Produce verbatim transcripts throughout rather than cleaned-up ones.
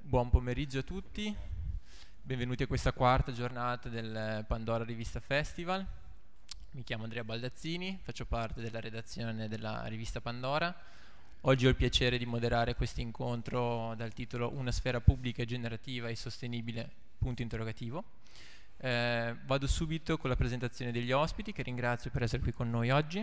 Buon pomeriggio a tutti, benvenuti a questa quarta giornata del Pandora Rivista Festival. Mi chiamo Andrea Baldazzini, faccio parte della redazione della rivista Pandora. Oggi ho il piacere di moderare questo incontro dal titolo Una sfera pubblica, generativa e sostenibile, punto interrogativo. Eh, vado subito con la presentazione degli ospiti, che ringrazio per essere qui con noi oggi.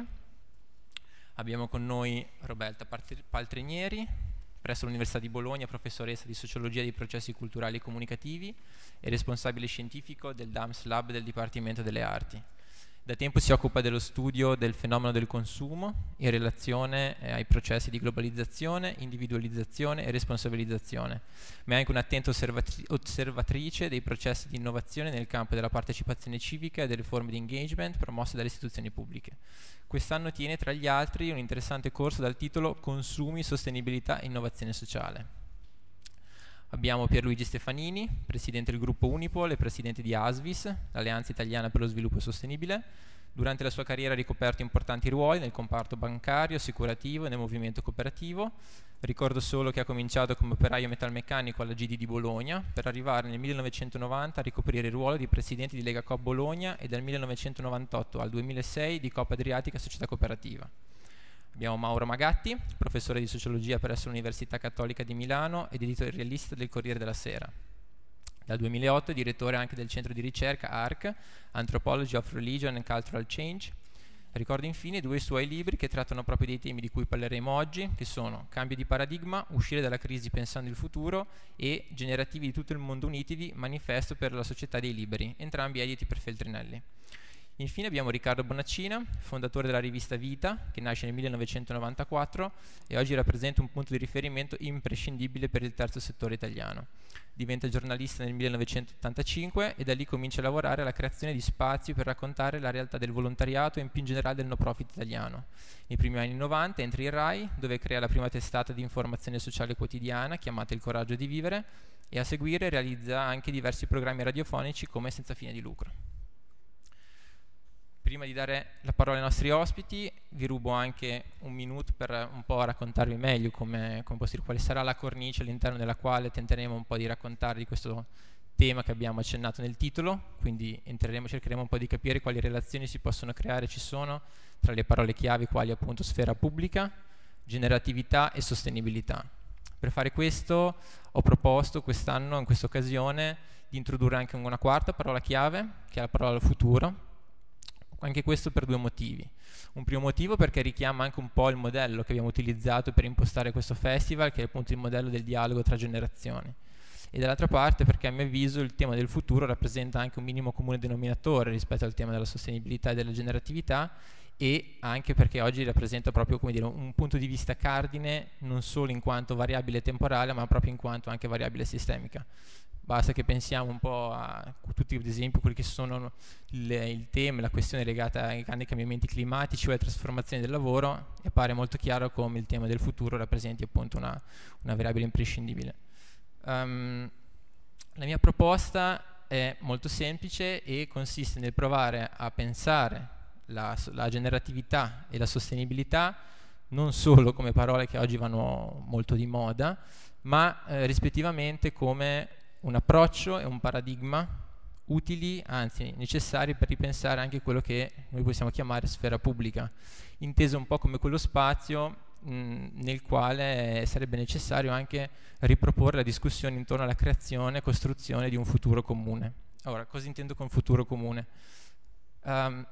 Abbiamo con noi Roberta Paltrinieri, presso l'Università di Bologna, professoressa di Sociologia dei processi culturali e comunicativi e responsabile scientifico del D A M S Lab del Dipartimento delle Arti. Da tempo si occupa dello studio del fenomeno del consumo in relazione eh, ai processi di globalizzazione, individualizzazione e responsabilizzazione, ma è anche un'attenta osservatri- osservatrice dei processi di innovazione nel campo della partecipazione civica e delle forme di engagement promosse dalle istituzioni pubbliche. Quest'anno tiene tra gli altri un interessante corso dal titolo Consumi, sostenibilità e innovazione sociale. Abbiamo Pierluigi Stefanini, presidente del gruppo Unipol e presidente di ASVIS, l'Alleanza Italiana per lo Sviluppo Sostenibile. Durante la sua carriera ha ricoperto importanti ruoli nel comparto bancario, assicurativo e nel movimento cooperativo. Ricordo solo che ha cominciato come operaio metalmeccanico alla G D di Bologna, per arrivare nel millenovecentonovanta a ricoprire il ruolo di presidente di Lega Coop Bologna e dal millenovecentonovantotto al duemilasei di Coop Adriatica Società Cooperativa. Abbiamo Mauro Magatti, professore di sociologia presso l'Università Cattolica di Milano ed editorialista del Corriere della Sera. Dal duemilaotto è direttore anche del centro di ricerca A R C, Anthropology of Religion and Cultural Change. Ricordo infine due suoi libri che trattano proprio dei temi di cui parleremo oggi, che sono Cambio di paradigma, uscire dalla crisi pensando il futuro e Generativi di tutto il mondo unitevi, manifesto per la società dei liberi, entrambi editi per Feltrinelli. Infine abbiamo Riccardo Bonaccina, fondatore della rivista Vita, che nasce nel millenovecentonovantaquattro e oggi rappresenta un punto di riferimento imprescindibile per il terzo settore italiano. Diventa giornalista nel millenovecentottantacinque e da lì comincia a lavorare alla creazione di spazi per raccontare la realtà del volontariato e più in generale del no profit italiano. Nei primi anni novanta entra in Rai, dove crea la prima testata di informazione sociale quotidiana chiamata Il Coraggio di Vivere e a seguire realizza anche diversi programmi radiofonici come Senza fine di lucro. Prima di dare la parola ai nostri ospiti, vi rubo anche un minuto per un po' raccontarvi meglio come, come posso dire, quale sarà la cornice all'interno della quale tenteremo un po' di raccontare di questo tema che abbiamo accennato nel titolo, quindi entreremo, cercheremo un po' di capire quali relazioni si possono creare, ci sono, tra le parole chiavi quali appunto sfera pubblica, generatività e sostenibilità. Per fare questo ho proposto quest'anno, in questa occasione, di introdurre anche una quarta parola chiave, che è la parola futuro. Anche questo per due motivi. Un primo motivo perché richiama anche un po' il modello che abbiamo utilizzato per impostare questo festival, che è appunto il modello del dialogo tra generazioni. E dall'altra parte perché a mio avviso il tema del futuro rappresenta anche un minimo comune denominatore rispetto al tema della sostenibilità e della generatività, e anche perché oggi rappresenta proprio, come dire, un punto di vista cardine non solo in quanto variabile temporale, ma proprio in quanto anche variabile sistemica. Basta che pensiamo un po' a tutti, ad esempio, quelli che sono il, il tema, la questione legata ai grandi cambiamenti climatici o alle trasformazioni del lavoro, e appare molto chiaro come il tema del futuro rappresenti appunto una, una variabile imprescindibile. Um, la mia proposta è molto semplice e consiste nel provare a pensare la, la generatività e la sostenibilità non solo come parole che oggi vanno molto di moda, ma eh, rispettivamente come un approccio e un paradigma utili, anzi necessari per ripensare anche quello che noi possiamo chiamare sfera pubblica, inteso un po' come quello spazio mh, nel quale sarebbe necessario anche riproporre la discussione intorno alla creazione e costruzione di un futuro comune. Ora, cosa intendo con futuro comune? Um,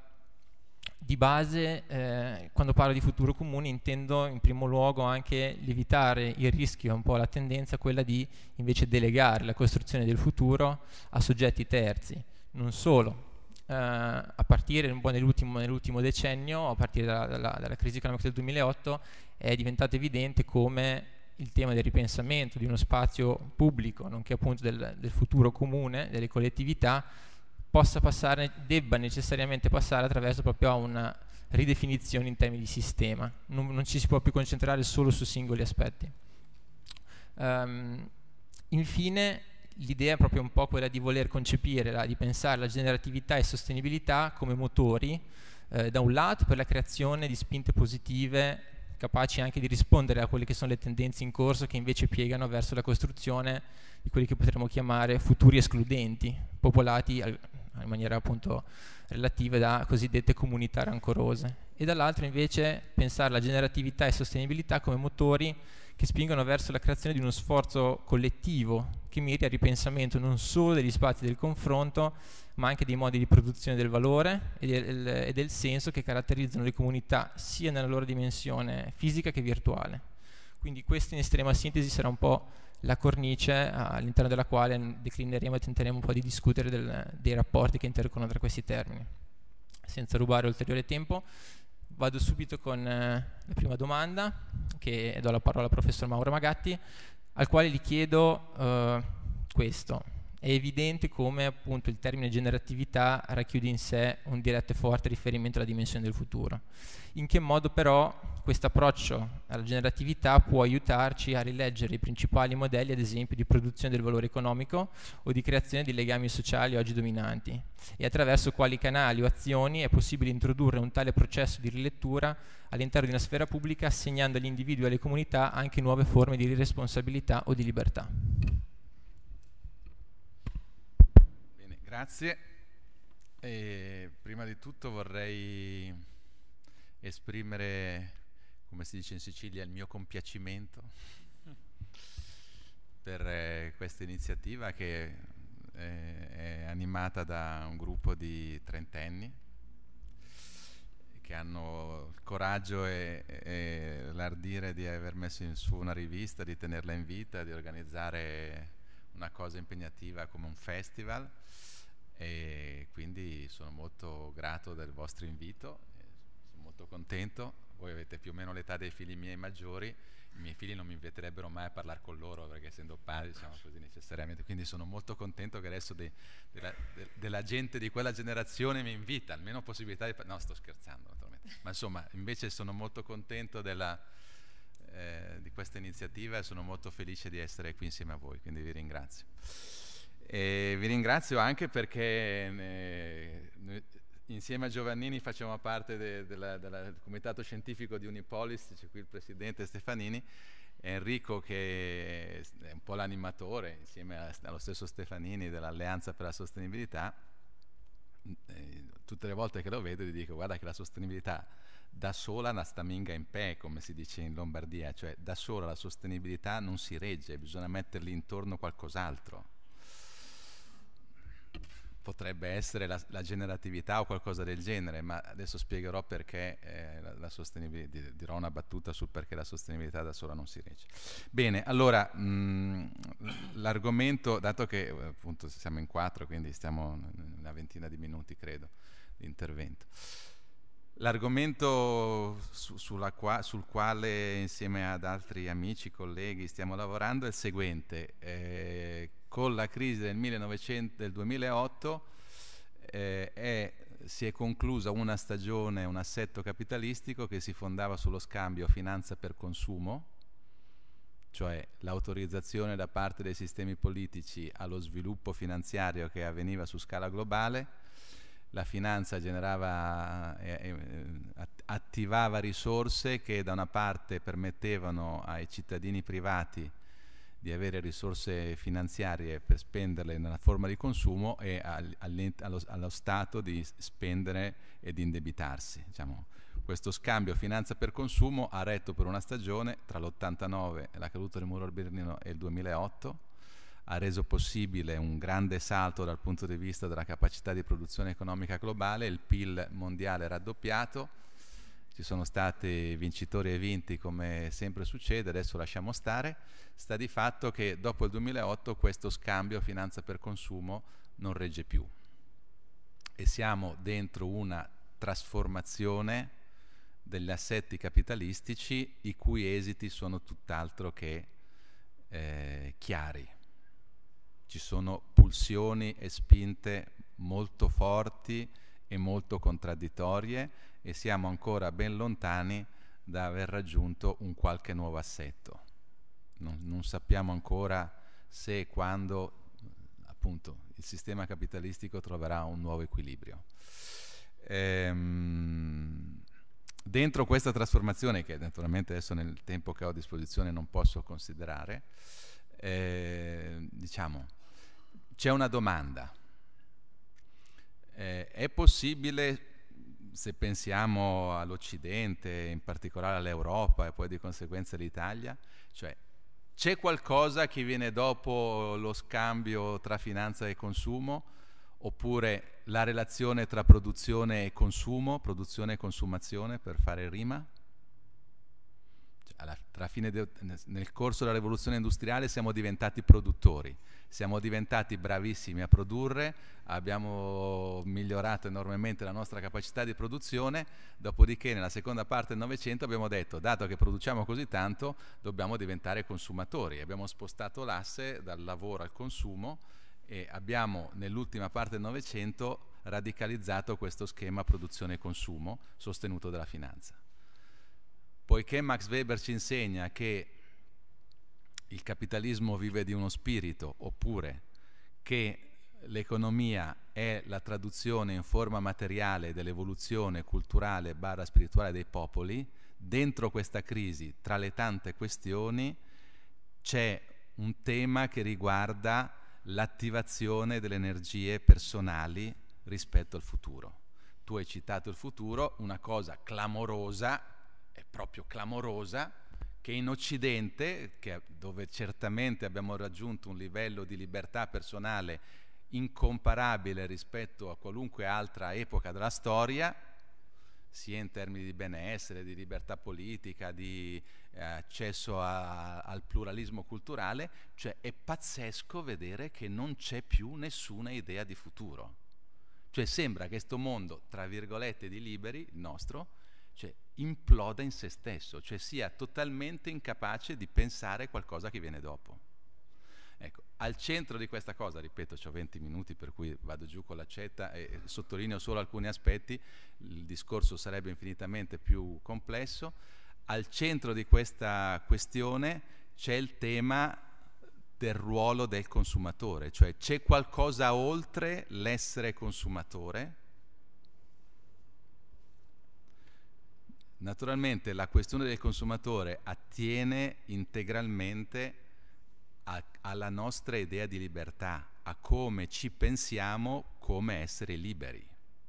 Di base, eh, quando parlo di futuro comune, intendo in primo luogo anche lievitare il rischio, un po' la tendenza, quella di invece delegare la costruzione del futuro a soggetti terzi. Non solo, eh, a partire un po' nell'ultimo, nell'ultimo decennio, a partire dalla, dalla, dalla crisi economica del duemilaotto, è diventato evidente come il tema del ripensamento di uno spazio pubblico, nonché appunto del, del futuro comune, delle collettività, possa passare, debba necessariamente passare attraverso proprio una ridefinizione in termini di sistema. Non, non ci si può più concentrare solo su singoli aspetti. Um, infine, l'idea è proprio un po' quella di voler concepire, la, di pensare la generatività e sostenibilità come motori, eh, da un lato per la creazione di spinte positive capaci anche di rispondere a quelle che sono le tendenze in corso che invece piegano verso la costruzione di quelli che potremmo chiamare futuri escludenti, popolati al, in maniera appunto relativa da cosiddette comunità rancorose, e dall'altro invece pensare la generatività e sostenibilità come motori che spingono verso la creazione di uno sforzo collettivo che miri al ripensamento non solo degli spazi del confronto, ma anche dei modi di produzione del valore e del, e del senso che caratterizzano le comunità sia nella loro dimensione fisica che virtuale. Quindi questo in estrema sintesi sarà un po' la cornice all'interno della quale declineremo e tenteremo un po' di discutere del, dei rapporti che intercorrono tra questi termini. Senza rubare ulteriore tempo, vado subito con eh, la prima domanda, che do la parola al professor Mauro Magatti, al quale gli chiedo eh, questo. È evidente come appunto il termine generatività racchiude in sé un diretto e forte riferimento alla dimensione del futuro. In che modo però questo approccio alla generatività può aiutarci a rileggere i principali modelli, ad esempio, di produzione del valore economico o di creazione di legami sociali oggi dominanti, e attraverso quali canali o azioni è possibile introdurre un tale processo di rilettura all'interno di una sfera pubblica, assegnando agli individui e alle comunità anche nuove forme di responsabilità o di libertà. Bene, grazie. E prima di tutto vorrei esprimere, come si dice in Sicilia, il mio compiacimento per eh, questa iniziativa che eh, è animata da un gruppo di trentenni che hanno il coraggio e, e l'ardire di aver messo in su una rivista, di tenerla in vita, di organizzare una cosa impegnativa come un festival, e quindi sono molto grato del vostro invito, sono molto contento. Voi avete più o meno l'età dei figli miei maggiori, i miei figli non mi inviterebbero mai a parlare con loro perché essendo padri siamo così necessariamente, quindi sono molto contento che adesso de, della, de, della gente di quella generazione mi invita, almeno possibilità di... no, sto scherzando naturalmente, ma insomma invece sono molto contento della, eh, di questa iniziativa e sono molto felice di essere qui insieme a voi, quindi vi ringrazio. E vi ringrazio anche perché ne, ne, insieme a Giovannini facciamo parte de, de la, del comitato scientifico di Unipolis, c'è qui il presidente Stefanini, Enrico che è un po' l'animatore insieme a, allo stesso Stefanini dell'Alleanza per la Sostenibilità. E tutte le volte che lo vedo gli dico: guarda che la sostenibilità da sola na staminga in pe, come si dice in Lombardia, cioè da sola la sostenibilità non si regge, bisogna mettergli intorno qualcos'altro. Potrebbe essere la, la generatività o qualcosa del genere, ma adesso spiegherò perché eh, la, la sostenibilità, dirò una battuta sul perché la sostenibilità da sola non si regge. Bene, allora l'argomento, dato che appunto siamo in quattro, quindi stiamo una ventina di minuti credo di intervento, l'argomento su, sulla qua, sul quale insieme ad altri amici, colleghi stiamo lavorando è il seguente. Eh, con la crisi del, millenovecento, del duemilaotto eh, è, si è conclusa una stagione, un assetto capitalistico che si fondava sullo scambio finanza per consumo, cioè l'autorizzazione da parte dei sistemi politici allo sviluppo finanziario che avveniva su scala globale. La finanza generava, eh, eh, attivava risorse che da una parte permettevano ai cittadini privati di avere risorse finanziarie per spenderle nella forma di consumo e al, allo, allo Stato di spendere e di indebitarsi. Diciamo, questo scambio finanza per consumo ha retto per una stagione tra l'ottantanove, la caduta del muro al Berlino, e il duemilaotto, ha reso possibile un grande salto dal punto di vista della capacità di produzione economica globale, il P I L mondiale è raddoppiato, ci sono stati vincitori e vinti come sempre succede, adesso lasciamo stare. Sta di fatto che dopo il duemilaotto questo scambio finanza per consumo non regge più e siamo dentro una trasformazione degli assetti capitalistici i cui esiti sono tutt'altro che eh, chiari. Ci sono pulsioni e spinte molto forti e molto contraddittorie e siamo ancora ben lontani da aver raggiunto un qualche nuovo assetto. Non, non sappiamo ancora se e quando appunto il sistema capitalistico troverà un nuovo equilibrio. Ehm, dentro questa trasformazione, che naturalmente adesso nel tempo che ho a disposizione non posso considerare, eh, diciamo, c'è una domanda. Eh, è possibile, se pensiamo all'Occidente, in particolare all'Europa e poi di conseguenza all'Italia, cioè c'è qualcosa che viene dopo lo scambio tra finanza e consumo, oppure la relazione tra produzione e consumo, produzione e consumazione, per fare rima? Cioè, alla, tra fine de, nel corso della rivoluzione industriale siamo diventati produttori, siamo diventati bravissimi a produrre, abbiamo migliorato enormemente la nostra capacità di produzione, dopodiché nella seconda parte del Novecento abbiamo detto, dato che produciamo così tanto, dobbiamo diventare consumatori. Abbiamo spostato l'asse dal lavoro al consumo e abbiamo nell'ultima parte del Novecento radicalizzato questo schema produzione-consumo sostenuto dalla finanza. Poiché Max Weber ci insegna che il capitalismo vive di uno spirito, oppure che l'economia è la traduzione in forma materiale dell'evoluzione culturale barra spirituale dei popoli, dentro questa crisi, tra le tante questioni, c'è un tema che riguarda l'attivazione delle energie personali rispetto al futuro. Tu hai citato il futuro, una cosa clamorosa, è proprio clamorosa, che in Occidente, che, dove certamente abbiamo raggiunto un livello di libertà personale incomparabile rispetto a qualunque altra epoca della storia, sia in termini di benessere, di libertà politica, di eh, accesso a, al pluralismo culturale, cioè è pazzesco vedere che non c'è più nessuna idea di futuro. Cioè sembra che questo mondo, tra virgolette, di liberi, il nostro, cioè imploda in se stesso, cioè sia totalmente incapace di pensare qualcosa che viene dopo. Ecco, al centro di questa cosa, ripeto, ho venti minuti per cui vado giù con l'accetta e sottolineo solo alcuni aspetti, il discorso sarebbe infinitamente più complesso. Al centro di questa questione c'è il tema del ruolo del consumatore, cioè c'è qualcosa oltre l'essere consumatore. Naturalmente la questione del consumatore attiene integralmente a, alla nostra idea di libertà, a come ci pensiamo come essere liberi,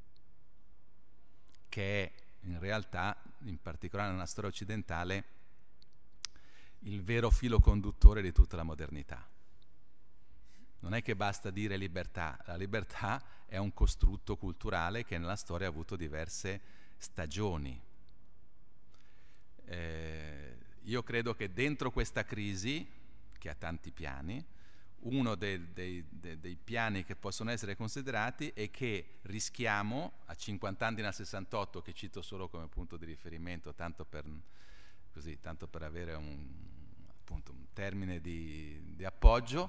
che è in realtà, in particolare nella storia occidentale, il vero filo conduttore di tutta la modernità. Non è che basta dire libertà, la libertà è un costrutto culturale che nella storia ha avuto diverse stagioni. Eh, io credo che dentro questa crisi, che ha tanti piani, uno dei, dei, dei, dei piani che possono essere considerati è che rischiamo, a cinquanta anni dal sessantotto, che cito solo come punto di riferimento, tanto per, così, tanto per avere un, appunto, un termine di, di appoggio,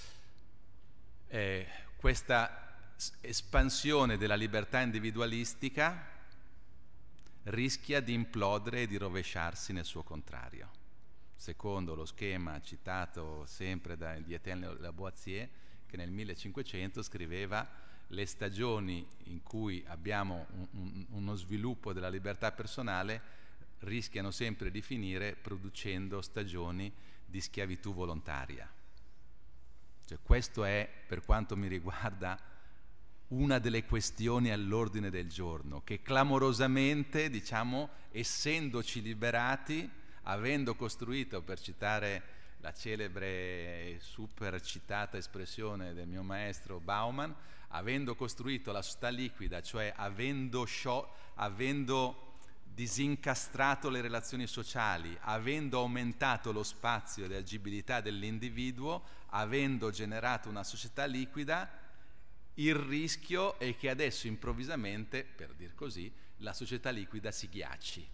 eh, questa espansione della libertà individualistica rischia di implodere e di rovesciarsi nel suo contrario, secondo lo schema citato sempre da Étienne Lavoisier, che nel millecinquecento scriveva: le stagioni in cui abbiamo un, un, uno sviluppo della libertà personale rischiano sempre di finire producendo stagioni di schiavitù volontaria. Cioè, questo è, per quanto mi riguarda, una delle questioni all'ordine del giorno, che clamorosamente, diciamo, essendoci liberati, avendo costruito, per citare la celebre e super citata espressione del mio maestro Bauman, avendo costruito la società liquida, cioè avendo, show, avendo disincastrato le relazioni sociali, avendo aumentato lo spazio di agibilità dell'individuo, avendo generato una società liquida, il rischio è che adesso improvvisamente, per dir così, la società liquida si ghiacci.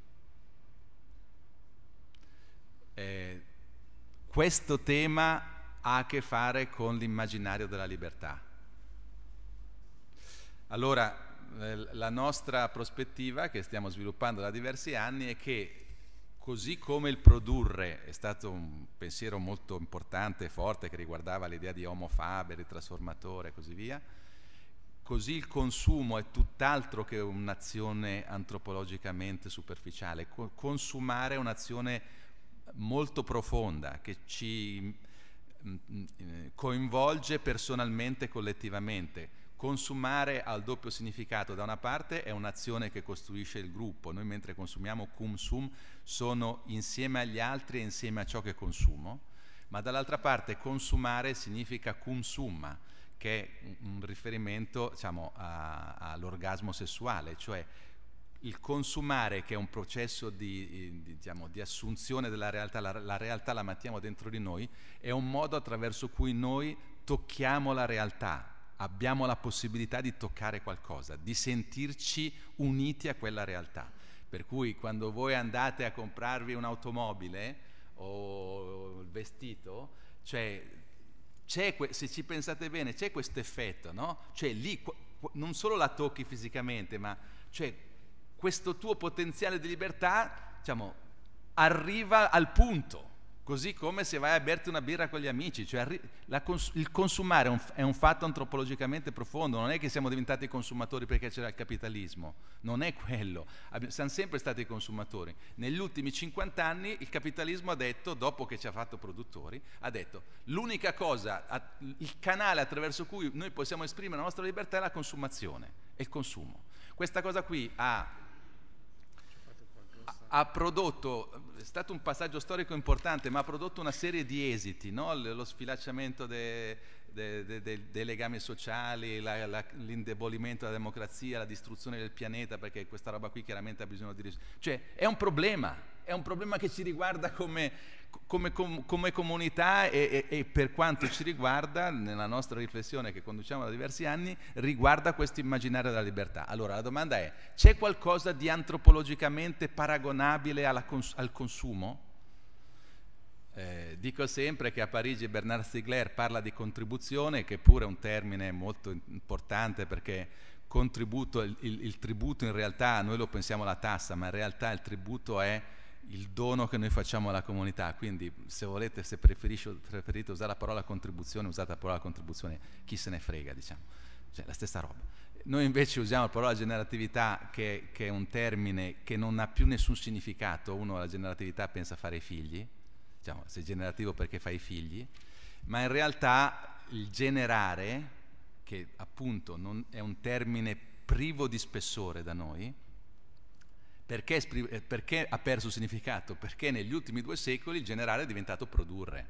Eh, questo tema ha a che fare con l'immaginario della libertà. Allora, eh, la nostra prospettiva, che stiamo sviluppando da diversi anni, è che così come il produrre è stato un pensiero molto importante e forte che riguardava l'idea di homo faber, di trasformatore e così via, così il consumo è tutt'altro che un'azione antropologicamente superficiale. Co- consumare è un'azione molto profonda che ci coinvolge personalmente e collettivamente. Consumare ha il doppio significato: da una parte è un'azione che costruisce il gruppo, noi mentre consumiamo cum sum sono insieme agli altri e insieme a ciò che consumo, ma dall'altra parte consumare significa cum summa, che è un riferimento, diciamo, a, all'orgasmo sessuale, cioè il consumare, che è un processo di, di, diciamo, di assunzione della realtà, la, la realtà la mettiamo dentro di noi, è un modo attraverso cui noi tocchiamo la realtà, abbiamo la possibilità di toccare qualcosa, di sentirci uniti a quella realtà. Per cui quando voi andate a comprarvi un'automobile o il vestito, cioè, c'è, se ci pensate bene, c'è questo effetto, no? Cioè lì non solo la tocchi fisicamente, ma cioè questo tuo potenziale di libertà, diciamo, arriva al punto, così come se vai a berti una birra con gli amici, cioè arri- la cons- il consumare è un, è un fatto antropologicamente profondo, non è che siamo diventati consumatori perché c'era il capitalismo, non è quello, Abbi- siamo sempre stati consumatori. Negli ultimi cinquanta anni il capitalismo ha detto, dopo che ci ha fatto produttori, ha detto l'unica cosa, a- il canale attraverso cui noi possiamo esprimere la nostra libertà è la consumazione, è il consumo. Questa cosa qui ha ha prodotto, è stato un passaggio storico importante, ma ha prodotto una serie di esiti, no? Lo sfilacciamento dei de, de, de, de legami sociali, la, la, l'indebolimento della democrazia, la distruzione del pianeta, perché questa roba qui chiaramente ha bisogno di ris- cioè è un problema, è un problema che ci riguarda come, come, com, come comunità e, e, e per quanto ci riguarda, nella nostra riflessione che conduciamo da diversi anni, riguarda questo immaginario della libertà. Allora la domanda è: c'è qualcosa di antropologicamente paragonabile alla cons- al consumo? Eh, dico sempre che a Parigi Bernard Stiegler parla di contribuzione, che pure è un termine molto importante, perché contributo, il, il, il tributo in realtà, noi lo pensiamo alla tassa, ma in realtà il tributo è il dono che noi facciamo alla comunità. Quindi se volete, se preferite usare la parola contribuzione, usate la parola contribuzione, chi se ne frega, diciamo, cioè la stessa roba. Noi invece usiamo la parola generatività, che, che è un termine che non ha più nessun significato. Uno alla generatività pensa a fare i figli, diciamo, sei generativo perché fai figli, ma in realtà il generare, che appunto non è un termine privo di spessore da noi, perché, perché ha perso significato? Perché negli ultimi due secoli il generare è diventato produrre.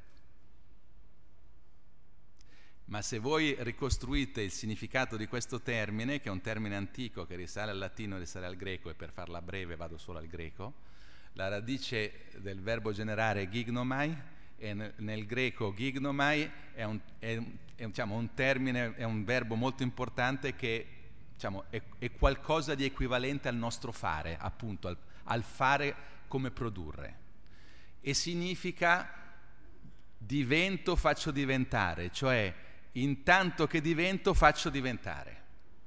Ma se voi ricostruite il significato di questo termine, che è un termine antico che risale al latino e risale al greco, e per farla breve vado solo al greco, la radice del verbo generare è gignomai, e nel, nel greco gignomai è un, è, è, diciamo, un termine, è un verbo molto importante che, diciamo, è, è qualcosa di equivalente al nostro fare, appunto, al, al fare come produrre. E significa divento, faccio diventare, cioè intanto che divento, faccio diventare.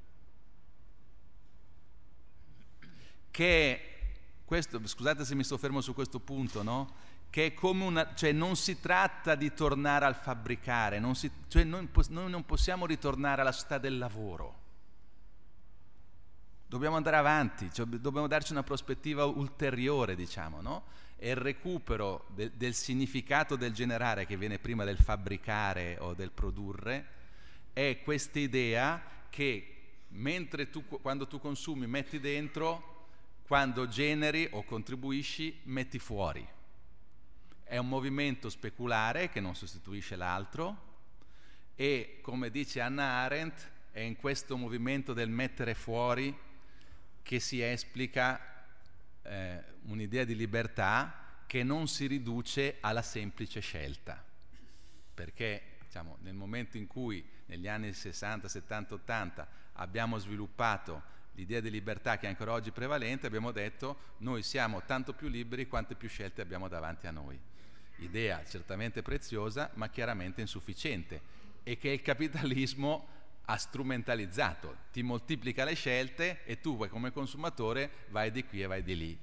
Che questo, scusate se mi soffermo su questo punto, no? Che è come una, cioè non si tratta di tornare al fabbricare, non si, cioè noi, noi non possiamo ritornare alla società del lavoro. Dobbiamo andare avanti, cioè dobbiamo darci una prospettiva ulteriore, diciamo, no? E il recupero de, del significato del generare, che viene prima del fabbricare o del produrre, è questa idea che mentre tu, quando tu consumi, metti dentro, quando generi o contribuisci, metti fuori. È un movimento speculare che non sostituisce l'altro, e come dice Hannah Arendt, è in questo movimento del mettere fuori che si esplica eh, un'idea di libertà che non si riduce alla semplice scelta. Perché, diciamo, nel momento in cui negli anni sessanta, settanta, ottanta abbiamo sviluppato l'idea di libertà che è ancora oggi prevalente, abbiamo detto noi siamo tanto più liberi quante più scelte abbiamo davanti a noi. Idea certamente preziosa, ma chiaramente insufficiente, e che il capitalismo ha strumentalizzato. Ti moltiplica le scelte e tu come consumatore vai di qui e vai di lì.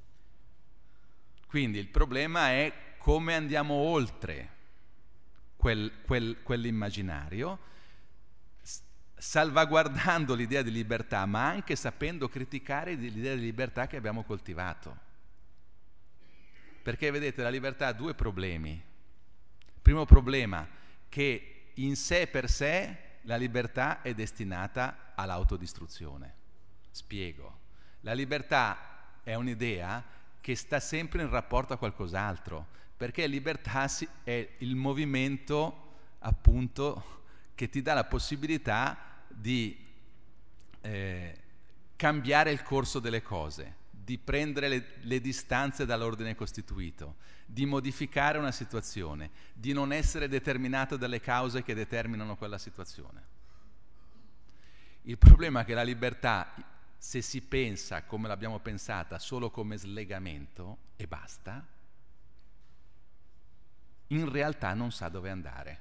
Quindi il problema è come andiamo oltre quel, quel, quell'immaginario, salvaguardando l'idea di libertà, ma anche sapendo criticare l'idea di libertà che abbiamo coltivato. Perché vedete, la libertà ha due problemi. Primo problema, che in sé per sé la libertà è destinata all'autodistruzione. Spiego. La libertà è un'idea che sta sempre in rapporto a qualcos'altro, perché libertà è il movimento, appunto, che ti dà la possibilità di eh, cambiare il corso delle cose, di prendere le, le distanze dall'ordine costituito, di modificare una situazione, di non essere determinato dalle cause che determinano quella situazione. Il problema è che la libertà, se si pensa come l'abbiamo pensata solo come slegamento e basta, in realtà non sa dove andare.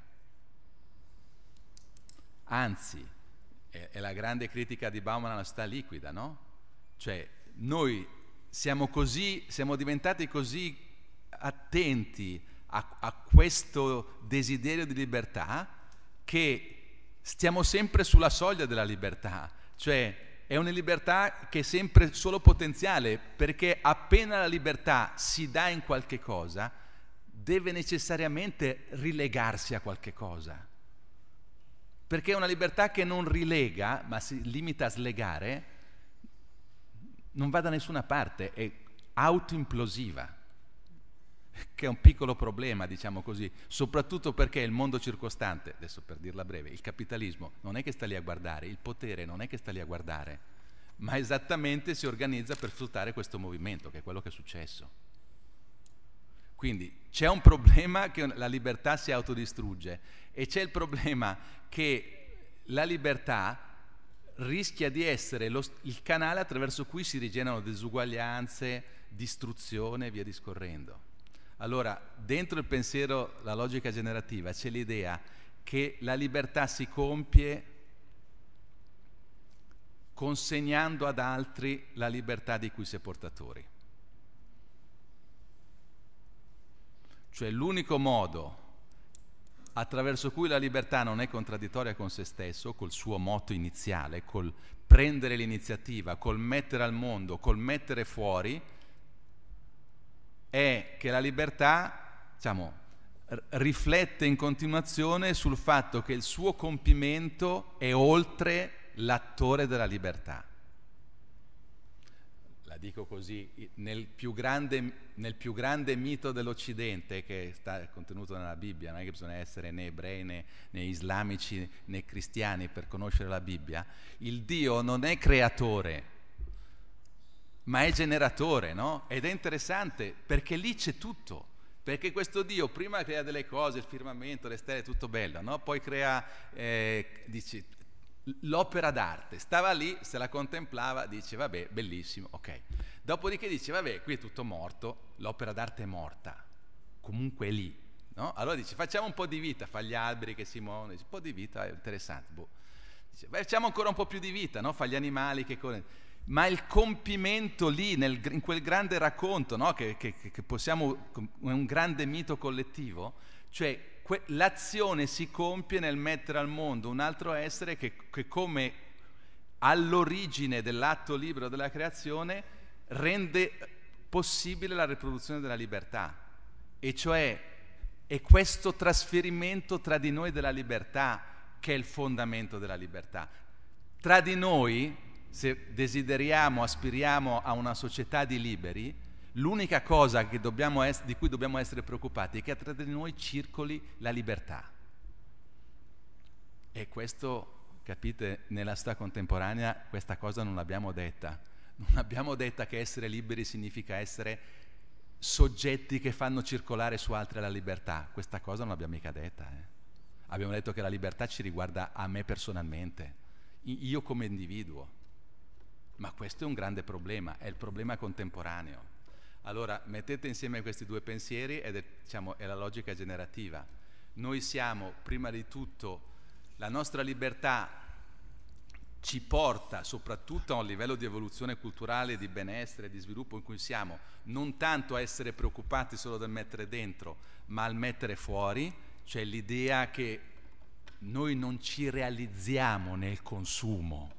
Anzi, è, è la grande critica di Bauman alla società liquida, no? Cioè, noi siamo così, siamo diventati così attenti a, a questo desiderio di libertà che stiamo sempre sulla soglia della libertà, cioè è una libertà che è sempre solo potenziale, perché appena la libertà si dà in qualche cosa, deve necessariamente rilegarsi a qualche cosa. Perché una libertà che non rilega, ma si limita a slegare, non va da nessuna parte, è autoimplosiva, che è un piccolo problema, diciamo così, soprattutto perché il mondo circostante, adesso per dirla breve, il capitalismo non è che sta lì a guardare, il potere non è che sta lì a guardare, ma esattamente si organizza per sfruttare questo movimento, che è quello che è successo. Quindi c'è un problema che la libertà si autodistrugge e c'è il problema che la libertà rischia di essere lo, il canale attraverso cui si rigenerano disuguaglianze, distruzione e via discorrendo. Allora, dentro il pensiero, la logica generativa, c'è l'idea che la libertà si compie consegnando ad altri la libertà di cui si è portatori. Cioè l'unico modo attraverso cui la libertà non è contraddittoria con se stesso, col suo motto iniziale, col prendere l'iniziativa, col mettere al mondo, col mettere fuori, è che la libertà, diciamo, riflette in continuazione sul fatto che il suo compimento è oltre l'attore della libertà. La dico così, nel più grande, nel più grande mito dell'Occidente, che sta contenuto nella Bibbia, non è che bisogna essere né ebrei né, né islamici né cristiani per conoscere la Bibbia, il Dio non è creatore, ma è generatore, no? Ed è interessante perché lì c'è tutto, perché questo Dio prima crea delle cose, il firmamento, le stelle, tutto bello, no? Poi crea, eh, dici, l'opera d'arte, stava lì, se la contemplava, dice vabbè, bellissimo, ok. Dopodiché dice vabbè, qui è tutto morto, l'opera d'arte è morta, comunque è lì, no? Allora dice facciamo un po' di vita, fa gli alberi che si muovono, dice un po' di vita è interessante, boh. Dice, beh, facciamo ancora un po' più di vita, no? Fa gli animali che corrono. Ma il compimento lì, nel, in quel grande racconto, no? che, che, che possiamo, è un grande mito collettivo, cioè l'azione si compie nel mettere al mondo un altro essere che, che come all'origine dell'atto libero della creazione rende possibile la riproduzione della libertà, e cioè è questo trasferimento tra di noi della libertà che è il fondamento della libertà. Tra di noi, se desideriamo, aspiriamo a una società di liberi, l'unica cosa che dobbiamo es- di cui dobbiamo essere preoccupati è che tra di noi circoli la libertà. E questo, capite, nella società contemporanea questa cosa non l'abbiamo detta. Non abbiamo detta che essere liberi significa essere soggetti che fanno circolare su altri la libertà. Questa cosa non l'abbiamo mica detta. Eh. Abbiamo detto che la libertà ci riguarda a me personalmente, io come individuo. Ma questo è un grande problema, è il problema contemporaneo. Allora mettete insieme questi due pensieri ed è, diciamo, è la logica generativa. Noi siamo, prima di tutto, la nostra libertà ci porta soprattutto a un livello di evoluzione culturale, di benessere, di sviluppo in cui siamo, non tanto a essere preoccupati solo del mettere dentro, ma al mettere fuori, cioè l'idea che noi non ci realizziamo nel consumo,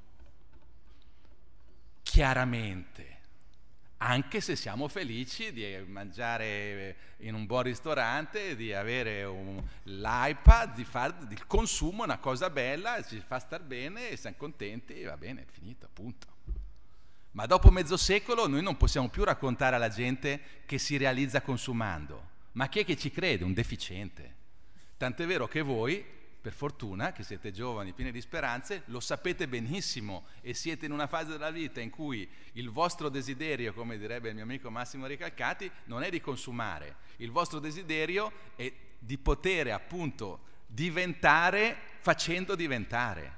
chiaramente, anche se siamo felici di mangiare in un buon ristorante, di avere l'iPad, di fare il consumo è una cosa bella, ci fa star bene, siamo contenti, va bene, è finito, appunto. Ma dopo mezzo secolo noi non possiamo più raccontare alla gente che si realizza consumando. Ma chi è che ci crede? Un deficiente. Tant'è vero che voi, per fortuna, che siete giovani, pieni di speranze, lo sapete benissimo e siete in una fase della vita in cui il vostro desiderio, come direbbe il mio amico Massimo Ricalcati, non è di consumare. Il vostro desiderio è di poter appunto diventare facendo diventare.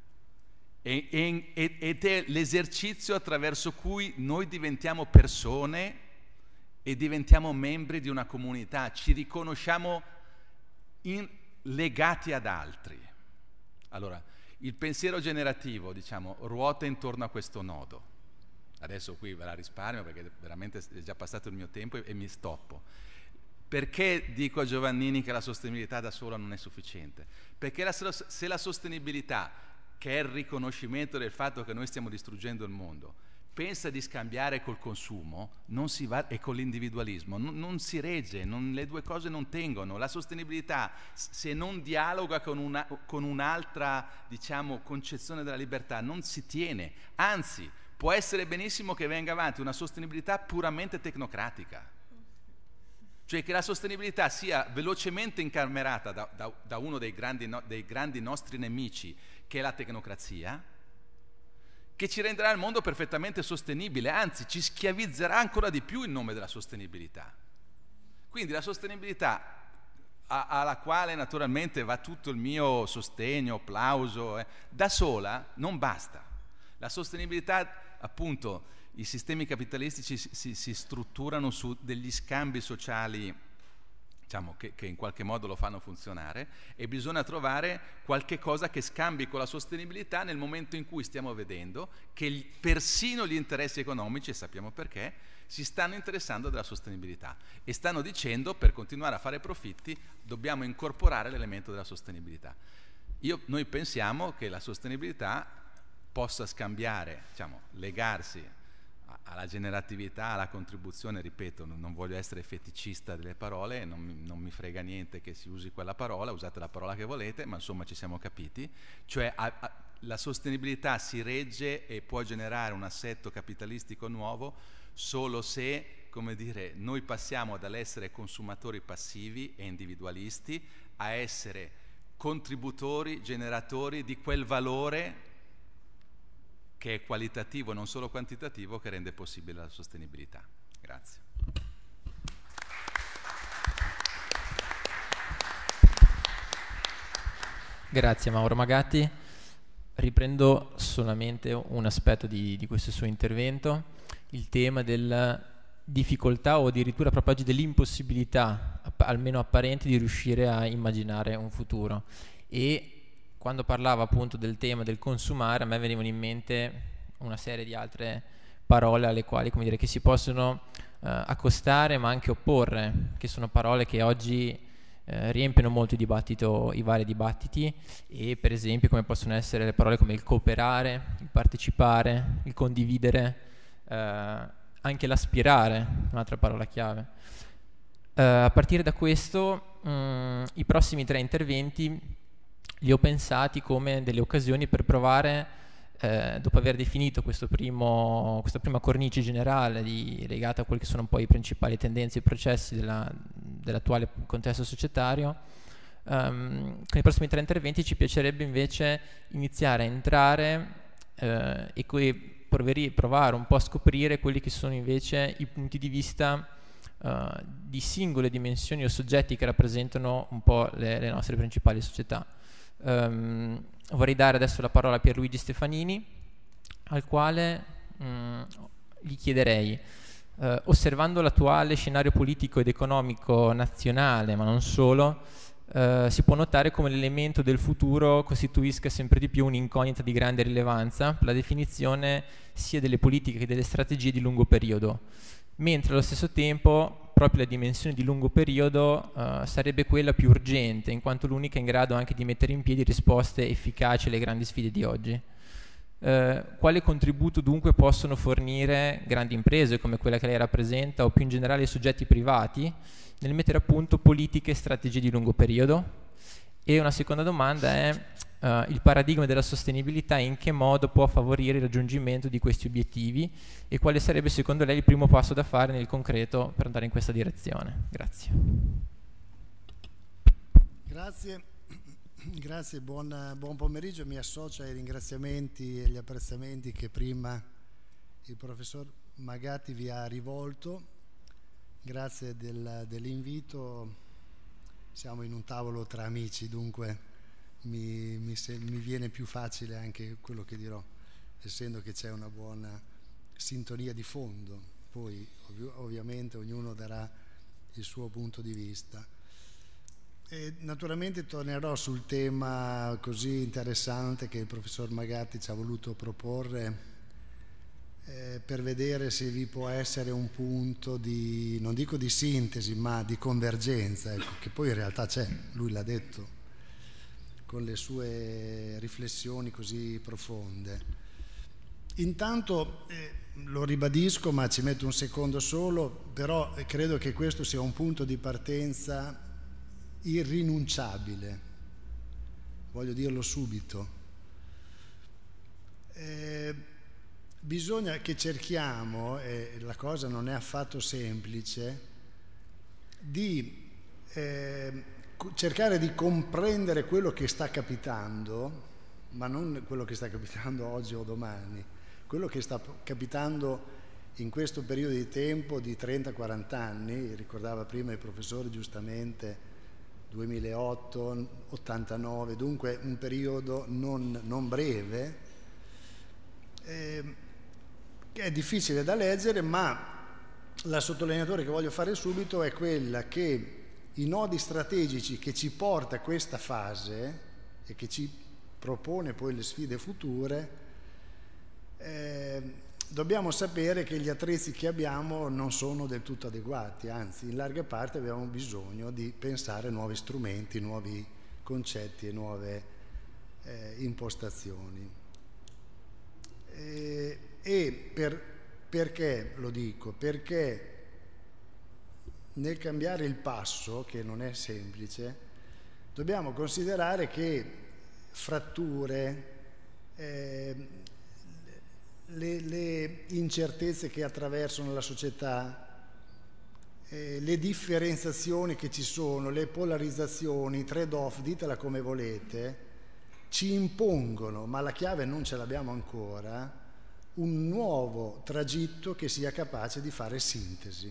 E, e, ed è l'esercizio attraverso cui noi diventiamo persone e diventiamo membri di una comunità, ci riconosciamo in legati ad altri. Allora, il pensiero generativo, diciamo, ruota intorno a questo nodo. Adesso qui ve la risparmio perché veramente è già passato il mio tempo e, e mi stoppo. Perché dico a Giovannini che la sostenibilità da sola non è sufficiente? Perché la, se la sostenibilità, che è il riconoscimento del fatto che noi stiamo distruggendo il mondo, pensa di scambiare col consumo non si va, e con l'individualismo, non, non si regge, non, le due cose non tengono. La sostenibilità, se non dialoga con, una, con un'altra, diciamo, concezione della libertà, non si tiene. Anzi, può essere benissimo che venga avanti una sostenibilità puramente tecnocratica, cioè che la sostenibilità sia velocemente incamerata da, da, da uno dei grandi, no, dei grandi nostri nemici, che è la tecnocrazia, che ci renderà il mondo perfettamente sostenibile, anzi ci schiavizzerà ancora di più in nome della sostenibilità. Quindi la sostenibilità, a, alla quale naturalmente va tutto il mio sostegno, applauso, eh, da sola non basta. La sostenibilità, appunto, i sistemi capitalistici si, si, si strutturano su degli scambi sociali, diciamo, che, che in qualche modo lo fanno funzionare, e bisogna trovare qualche cosa che scambi con la sostenibilità nel momento in cui stiamo vedendo che gli, persino gli interessi economici, e sappiamo perché, si stanno interessando della sostenibilità e stanno dicendo, per continuare a fare profitti dobbiamo incorporare l'elemento della sostenibilità. Io, noi pensiamo che la sostenibilità possa scambiare, diciamo, legarsi alla generatività, alla contribuzione, ripeto, non voglio essere feticista delle parole, non mi, non mi frega niente che si usi quella parola, usate la parola che volete, ma insomma ci siamo capiti, cioè a, a, la sostenibilità si regge e può generare un assetto capitalistico nuovo solo se, come dire, noi passiamo dall'essere consumatori passivi e individualisti a essere contributori, generatori di quel valore che è qualitativo e non solo quantitativo, che rende possibile la sostenibilità. Grazie. Grazie Mauro Magatti. Riprendo solamente un aspetto di, di questo suo intervento, il tema della difficoltà o addirittura proprio oggi dell'impossibilità, almeno apparente, di riuscire a immaginare un futuro. E quando parlava appunto del tema del consumare, a me venivano in mente una serie di altre parole alle quali, come dire, che si possono eh, accostare ma anche opporre, che sono parole che oggi eh, riempiono molto il dibattito, i vari dibattiti, e per esempio come possono essere le parole come il cooperare, il partecipare, il condividere, eh, anche l'aspirare, un'altra parola chiave. Eh, a partire da questo, mh, i prossimi tre interventi li ho pensati come delle occasioni per provare, eh, dopo aver definito questo primo, questa prima cornice generale di, legata a quelli che sono un po' i principali tendenze e processi della, dell'attuale contesto societario, um, con i prossimi tre interventi ci piacerebbe invece iniziare a entrare eh, e proveri, provare un po' a scoprire quelli che sono invece i punti di vista uh, di singole dimensioni o soggetti che rappresentano un po' le, le nostre principali società. Um, vorrei dare adesso la parola a Pierluigi Stefanini, al quale um, gli chiederei, uh, osservando l'attuale scenario politico ed economico nazionale, ma non solo, uh, si può notare come l'elemento del futuro costituisca sempre di più un'incognita di grande rilevanza per la definizione sia delle politiche che delle strategie di lungo periodo, mentre allo stesso tempo, proprio proprio la dimensione di lungo periodo uh, sarebbe quella più urgente, in quanto l'unica in grado anche di mettere in piedi risposte efficaci alle grandi sfide di oggi. Uh, quale contributo dunque possono fornire grandi imprese come quella che lei rappresenta, o più in generale i soggetti privati, nel mettere a punto politiche e strategie di lungo periodo? E una seconda domanda è uh, il paradigma della sostenibilità, in che modo può favorire il raggiungimento di questi obiettivi e quale sarebbe secondo lei il primo passo da fare nel concreto per andare in questa direzione? Grazie. Grazie, grazie, buon, buon pomeriggio. Mi associo ai ringraziamenti e agli apprezzamenti che prima il professor Magatti vi ha rivolto. Grazie del, dell'invito. Siamo in un tavolo tra amici, dunque mi, mi, se, mi viene più facile anche quello che dirò, essendo che c'è una buona sintonia di fondo. Poi ov ovviamente ognuno darà il suo punto di vista. E naturalmente tornerò sul tema così interessante che il professor Magatti ci ha voluto proporre, Eh, per vedere se vi può essere un punto di, non dico di sintesi, ma di convergenza, ecco, che poi in realtà c'è, lui l'ha detto, con le sue riflessioni così profonde. Intanto eh, lo ribadisco, ma ci metto un secondo solo, però credo che questo sia un punto di partenza irrinunciabile, voglio dirlo subito. Eh, Bisogna che cerchiamo, e la cosa non è affatto semplice, di eh, cercare di comprendere quello che sta capitando, ma non quello che sta capitando oggi o domani, quello che sta capitando in questo periodo di tempo di trenta quaranta anni, ricordava prima il professore giustamente, duemilaotto, ottantanove, dunque un periodo non, non breve, eh, che è difficile da leggere, ma la sottolineatura che voglio fare subito è quella che i nodi strategici che ci porta a questa fase e che ci propone poi le sfide future, eh, dobbiamo sapere che gli attrezzi che abbiamo non sono del tutto adeguati, anzi in larga parte abbiamo bisogno di pensare nuovi strumenti, nuovi concetti e nuove eh, impostazioni. E, E per, perché lo dico? Perché nel cambiare il passo, che non è semplice, dobbiamo considerare che fratture, eh, le, le incertezze che attraversano la società, eh, le differenziazioni che ci sono, le polarizzazioni, i trade-off, ditela come volete, ci impongono, ma la chiave non ce l'abbiamo ancora, un nuovo tragitto che sia capace di fare sintesi.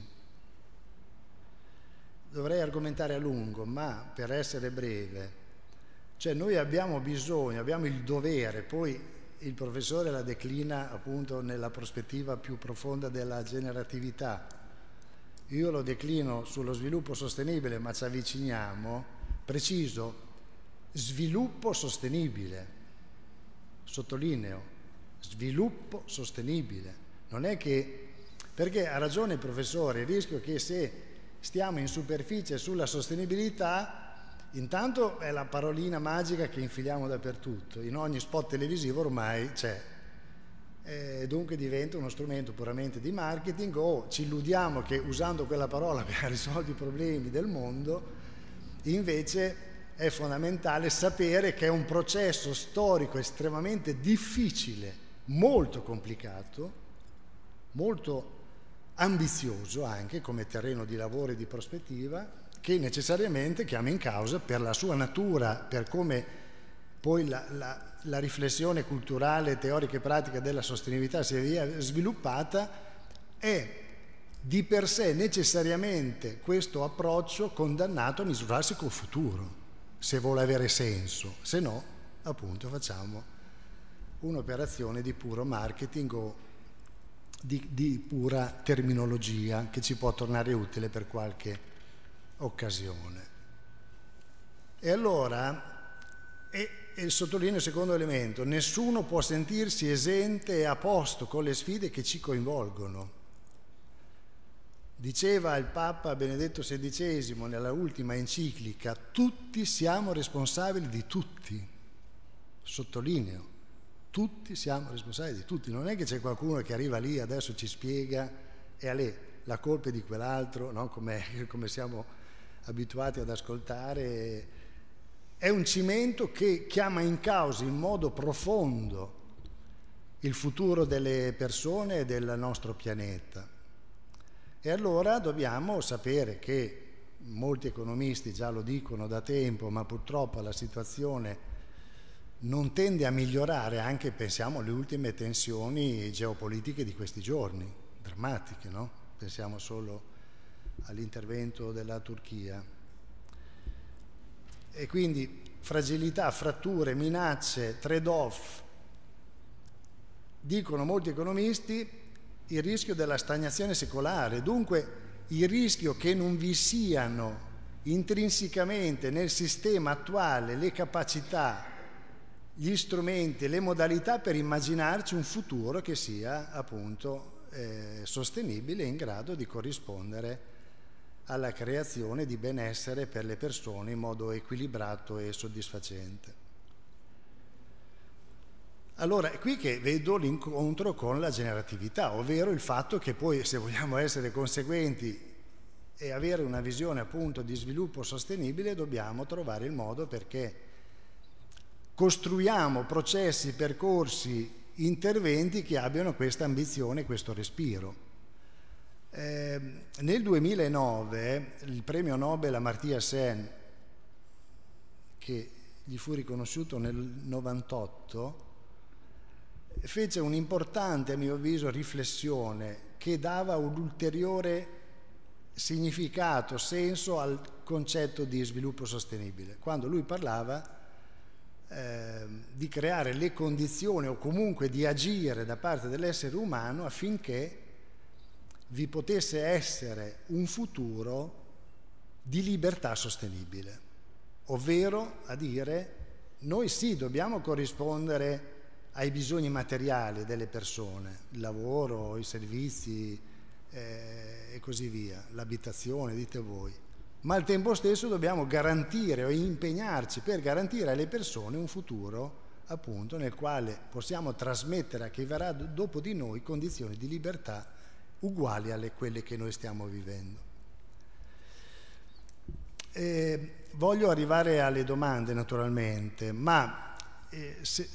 Dovrei argomentare a lungo, ma per essere breve, cioè noi abbiamo bisogno, abbiamo il dovere, poi il professore la declina appunto nella prospettiva più profonda della generatività, io lo declino sullo sviluppo sostenibile, ma ci avviciniamo, preciso, sviluppo sostenibile, sottolineo, sviluppo sostenibile. Non è che, perché ha ragione il professore, il rischio è che se stiamo in superficie sulla sostenibilità, intanto è la parolina magica che infiliamo dappertutto, in ogni spot televisivo ormai c'è, e dunque diventa uno strumento puramente di marketing, o ci illudiamo che usando quella parola abbiamo risolto i problemi del mondo. Invece è fondamentale sapere che è un processo storico estremamente difficile, molto complicato, molto ambizioso anche come terreno di lavoro e di prospettiva, che necessariamente chiama in causa, per la sua natura, per come poi la, la, la riflessione culturale, teorica e pratica della sostenibilità si è via sviluppata, è di per sé necessariamente questo approccio condannato a misurarsi col futuro, se vuole avere senso, se no appunto facciamo un'operazione di puro marketing o di, di pura terminologia che ci può tornare utile per qualche occasione. E allora, e, e sottolineo il secondo elemento, nessuno può sentirsi esente e a posto con le sfide che ci coinvolgono. Diceva il Papa Benedetto sedicesimo nella ultima enciclica: tutti siamo responsabili di tutti. Sottolineo, tutti siamo responsabili di tutti. Non è che c'è qualcuno che arriva lì, adesso ci spiega e a lei la colpa è di quell'altro, no? come, come siamo abituati ad ascoltare. È un cimento che chiama in causa in modo profondo il futuro delle persone e del nostro pianeta. E allora dobbiamo sapere che molti economisti già lo dicono da tempo, ma purtroppo la situazione non tende a migliorare, anche pensiamo alle ultime tensioni geopolitiche di questi giorni, drammatiche, no? Pensiamo solo all'intervento della Turchia. E quindi fragilità, fratture, minacce, trade-off. Dicono molti economisti il rischio della stagnazione secolare, dunque il rischio che non vi siano intrinsecamente nel sistema attuale le capacità, gli strumenti, le modalità per immaginarci un futuro che sia appunto eh, sostenibile e in grado di corrispondere alla creazione di benessere per le persone in modo equilibrato e soddisfacente. Allora è qui che vedo l'incontro con la generatività, ovvero il fatto che poi, se vogliamo essere conseguenti e avere una visione appunto di sviluppo sostenibile, dobbiamo trovare il modo perché costruiamo processi, percorsi, interventi che abbiano questa ambizione, questo respiro. Eh, nel duemilanove il premio Nobel Amartya Sen, che gli fu riconosciuto nel novantotto, fece un'importante, a mio avviso, riflessione che dava un ulteriore significato, senso al concetto di sviluppo sostenibile, quando lui parlava eh, di creare le condizioni o comunque di agire da parte dell'essere umano affinché vi potesse essere un futuro di libertà sostenibile, ovvero a dire noi sì dobbiamo corrispondere ai bisogni materiali delle persone, il lavoro, i servizi eh, e così via, l'abitazione, dite voi, ma al tempo stesso dobbiamo garantire o impegnarci per garantire alle persone un futuro appunto nel quale possiamo trasmettere a chi verrà dopo di noi condizioni di libertà uguali alle quelle che noi stiamo vivendo. E voglio arrivare alle domande naturalmente, ma eh, se,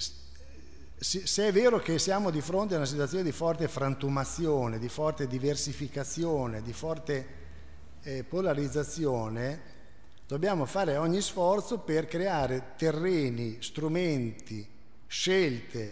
se è vero che siamo di fronte a una situazione di forte frantumazione, di forte diversificazione, di forte eh, polarizzazione, dobbiamo fare ogni sforzo per creare terreni, strumenti, scelte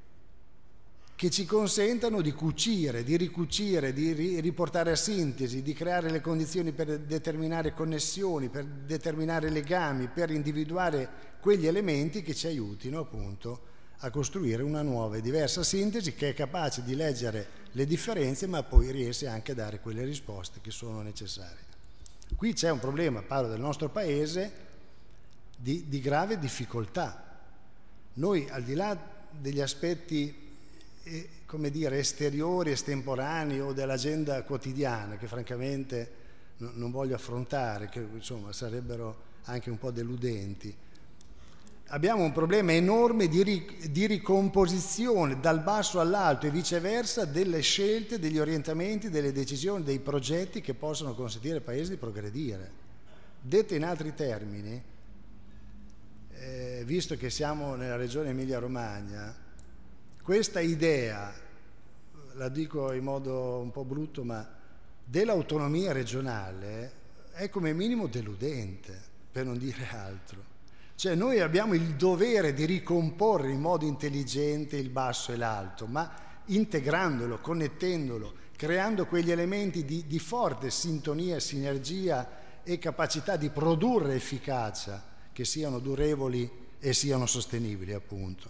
che ci consentano di cucire, di ricucire, di ri- riportare a sintesi, di creare le condizioni per determinare connessioni, per determinare legami, per individuare quegli elementi che ci aiutino appunto a costruire una nuova e diversa sintesi che è capace di leggere le differenze ma poi riesce anche a dare quelle risposte che sono necessarie. Qui c'è un problema, parlo del nostro paese, di, di grave difficoltà. Noi al di là degli aspetti eh, come dire, esteriori, estemporanei o dell'agenda quotidiana che francamente no, non voglio affrontare, che insomma sarebbero anche un po' deludenti, abbiamo un problema enorme di, ri, di ricomposizione dal basso all'alto e viceversa delle scelte, degli orientamenti, delle decisioni, dei progetti che possono consentire al Paese di progredire. Detto in altri termini, eh, visto che siamo nella regione Emilia-Romagna, questa idea, la dico in modo un po' brutto, ma dell'autonomia regionale è come minimo deludente, per non dire altro. Cioè noi abbiamo il dovere di ricomporre in modo intelligente il basso e l'alto, ma integrandolo, connettendolo, creando quegli elementi di, di forte sintonia, sinergia e capacità di produrre efficacia che siano durevoli e siano sostenibili appunto.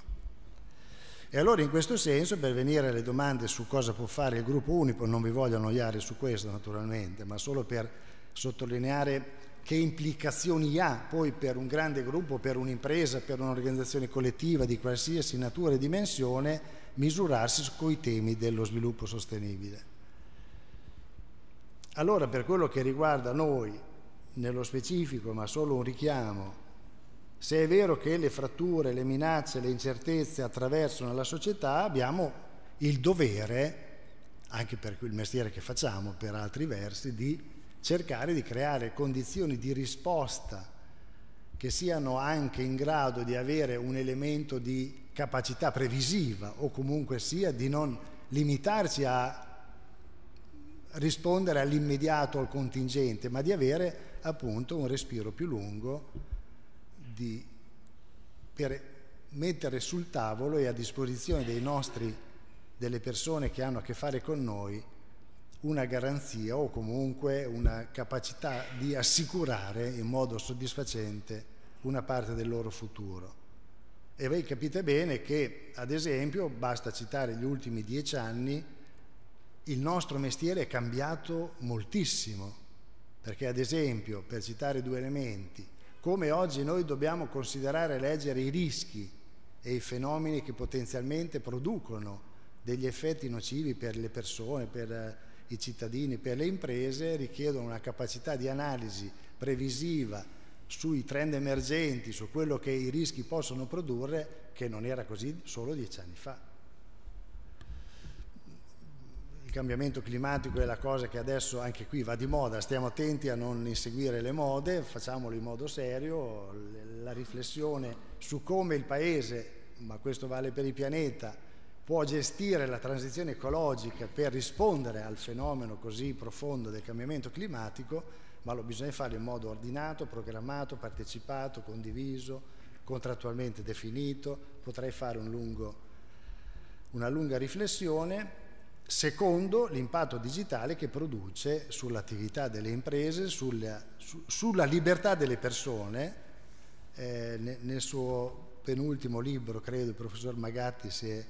E allora in questo senso, per venire alle domande su cosa può fare il gruppo Unipol, non vi voglio annoiare su questo naturalmente, ma solo per sottolineare che implicazioni ha poi per un grande gruppo, per un'impresa, per un'organizzazione collettiva di qualsiasi natura e dimensione, misurarsi coi temi dello sviluppo sostenibile. Allora, per quello che riguarda noi, nello specifico, ma solo un richiamo, se è vero che le fratture, le minacce, le incertezze attraversano la società, abbiamo il dovere, anche per il mestiere che facciamo, per altri versi, di cercare di creare condizioni di risposta che siano anche in grado di avere un elemento di capacità previsiva, o comunque sia di non limitarci a rispondere all'immediato, al contingente, ma di avere appunto un respiro più lungo di, per mettere sul tavolo e a disposizione dei nostri, delle persone che hanno a che fare con noi, una garanzia o comunque una capacità di assicurare in modo soddisfacente una parte del loro futuro. E voi capite bene che, ad esempio, basta citare gli ultimi dieci anni, il nostro mestiere è cambiato moltissimo, perché ad esempio, per citare due elementi, come oggi noi dobbiamo considerare e leggere i rischi e i fenomeni che potenzialmente producono degli effetti nocivi per le persone, per i cittadini, per le imprese, richiedono una capacità di analisi previsiva sui trend emergenti, su quello che i rischi possono produrre, che non era così solo dieci anni fa. Il cambiamento climatico è la cosa che adesso anche qui va di moda, stiamo attenti a non inseguire le mode, facciamolo in modo serio, la riflessione su come il Paese, ma questo vale per il pianeta, può gestire la transizione ecologica per rispondere al fenomeno così profondo del cambiamento climatico, ma lo bisogna fare in modo ordinato, programmato, partecipato, condiviso, contrattualmente definito. Potrei fare un lungo, una lunga riflessione. Secondo, l'impatto digitale che produce sull'attività delle imprese, sulla, su, sulla libertà delle persone. Eh, ne, nel suo penultimo libro, credo, il professor Magatti si è,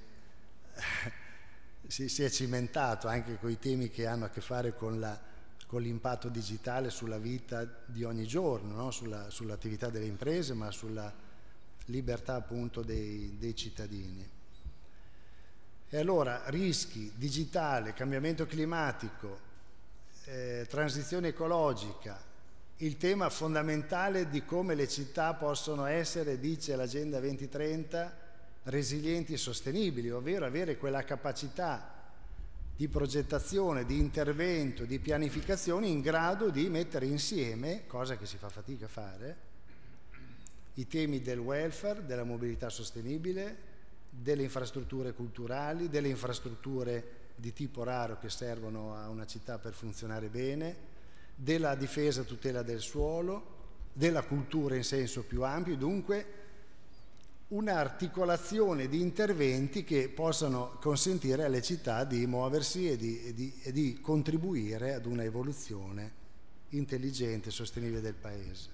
si, si è cimentato anche con i temi che hanno a che fare con, la, con l'impatto digitale sulla vita di ogni giorno, no? Sulla, sull'attività delle imprese, ma sulla libertà appunto dei, dei cittadini. E allora rischi, digitale, cambiamento climatico, eh, transizione ecologica, il tema fondamentale di come le città possono essere, dice l'Agenda duemilatrenta, resilienti e sostenibili, ovvero avere quella capacità di progettazione, di intervento, di pianificazione in grado di mettere insieme, cosa che si fa fatica a fare, i temi del welfare, della mobilità sostenibile, delle infrastrutture culturali, delle infrastrutture di tipo raro che servono a una città per funzionare bene, della difesa e tutela del suolo, della cultura in senso più ampio, dunque un'articolazione di interventi che possano consentire alle città di muoversi e di, e di, e di contribuire ad una evoluzione intelligente e sostenibile del Paese.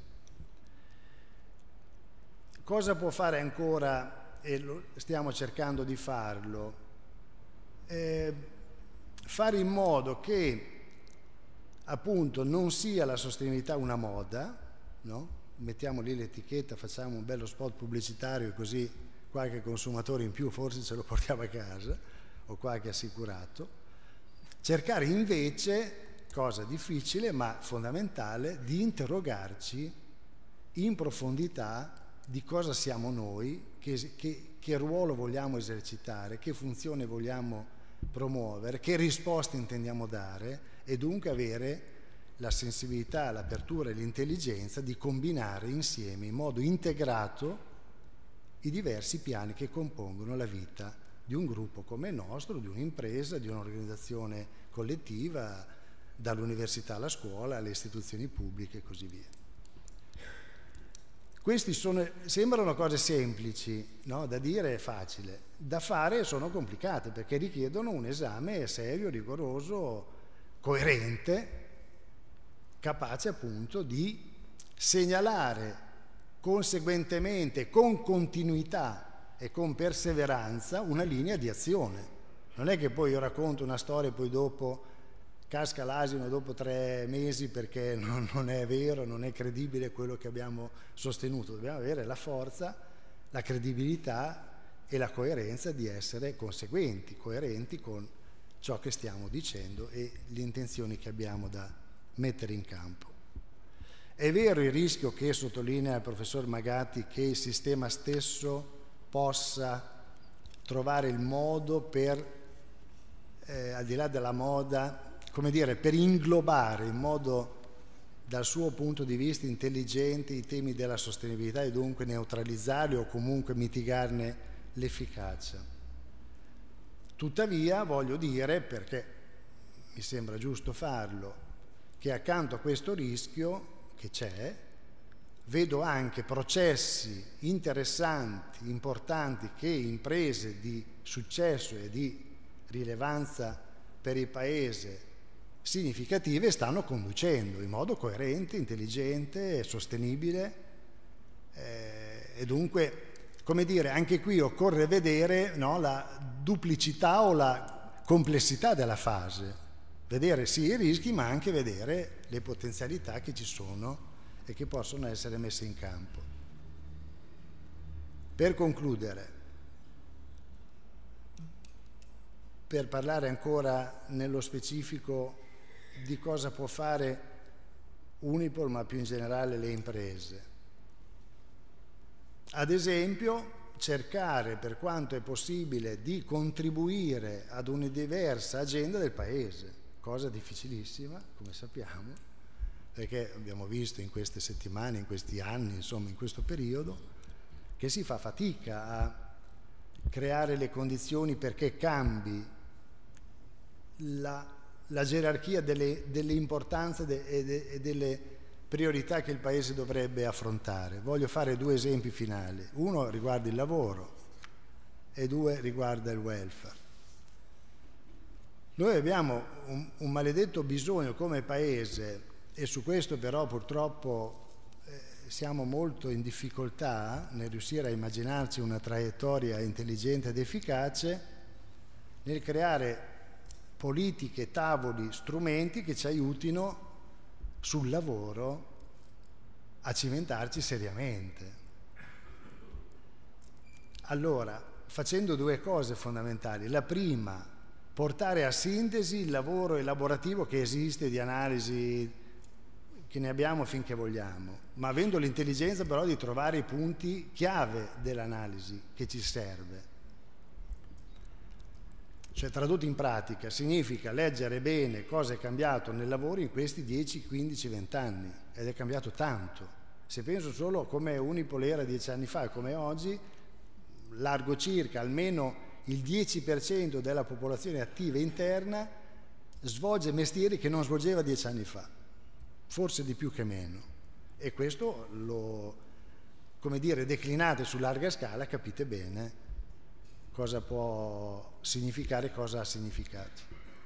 Cosa può fare ancora? E lo stiamo cercando di farlo, eh, fare in modo che appunto non sia la sostenibilità una moda, no? Mettiamo lì l'etichetta, facciamo un bello spot pubblicitario, così qualche consumatore in più forse ce lo portiamo a casa, o qualche assicurato. Cercare invece, cosa difficile ma fondamentale, di interrogarci in profondità di cosa siamo noi, che, che, che ruolo vogliamo esercitare, che funzione vogliamo promuovere, che risposte intendiamo dare, e dunque avere la sensibilità, l'apertura e l'intelligenza di combinare insieme in modo integrato i diversi piani che compongono la vita di un gruppo come il nostro, di un'impresa, di un'organizzazione collettiva, dall'università alla scuola, alle istituzioni pubbliche e così via. Questi sono, sembrano cose semplici, no? Da dire è facile, da fare sono complicate perché richiedono un esame serio, rigoroso, coerente, capace appunto di segnalare conseguentemente, con continuità e con perseveranza, una linea di azione. Non è che poi io racconto una storia e poi dopo casca l'asino dopo tre mesi perché non, non è vero, non è credibile quello che abbiamo sostenuto. Dobbiamo avere la forza, la credibilità e la coerenza di essere conseguenti, coerenti con ciò che stiamo dicendo e le intenzioni che abbiamo da mettere in campo. È vero il rischio che sottolinea il professor Magatti, che il sistema stesso possa trovare il modo per, eh, al di là della moda, come dire, per inglobare in modo, dal suo punto di vista, intelligente i temi della sostenibilità e dunque neutralizzarli o comunque mitigarne l'efficacia. Tuttavia voglio dire, perché mi sembra giusto farlo, che accanto a questo rischio che c'è, vedo anche processi interessanti, importanti, che imprese di successo e di rilevanza per il Paese significative stanno conducendo in modo coerente, intelligente e sostenibile, eh, e dunque, come dire, anche qui occorre vedere, no, la duplicità o la complessità della fase, vedere sì i rischi ma anche vedere le potenzialità che ci sono e che possono essere messe in campo. Per concludere, per parlare ancora nello specifico di cosa può fare Unipol, ma più in generale le imprese. Ad esempio, cercare, per quanto è possibile, di contribuire ad una diversa agenda del Paese, cosa difficilissima, come sappiamo, perché abbiamo visto in queste settimane, in questi anni, insomma in questo periodo, che si fa fatica a creare le condizioni perché cambi la la gerarchia delle, delle importanze de, e, de, e delle priorità che il Paese dovrebbe affrontare. Voglio fare due esempi finali. Uno riguarda il lavoro e due riguarda il welfare. Noi abbiamo un, un maledetto bisogno come Paese, e su questo però purtroppo eh, siamo molto in difficoltà nel riuscire a immaginarci una traiettoria intelligente ed efficace, nel creare politiche, tavoli, strumenti che ci aiutino sul lavoro a cimentarci seriamente. Allora, facendo due cose fondamentali. La prima, portare a sintesi il lavoro elaborativo che esiste di analisi, che ne abbiamo finché vogliamo, ma avendo l'intelligenza però di trovare i punti chiave dell'analisi che ci serve. Cioè, tradotto in pratica, significa leggere bene cosa è cambiato nel lavoro in questi dieci, quindici, venti anni, ed è cambiato tanto. Se penso solo come Unipol era dieci anni fa e come oggi, largo circa almeno il dieci per cento della popolazione attiva interna svolge mestieri che non svolgeva dieci anni fa, forse di più che meno. E questo lo, come dire, declinate su larga scala, capite bene cosa può significare, cosa ha significato.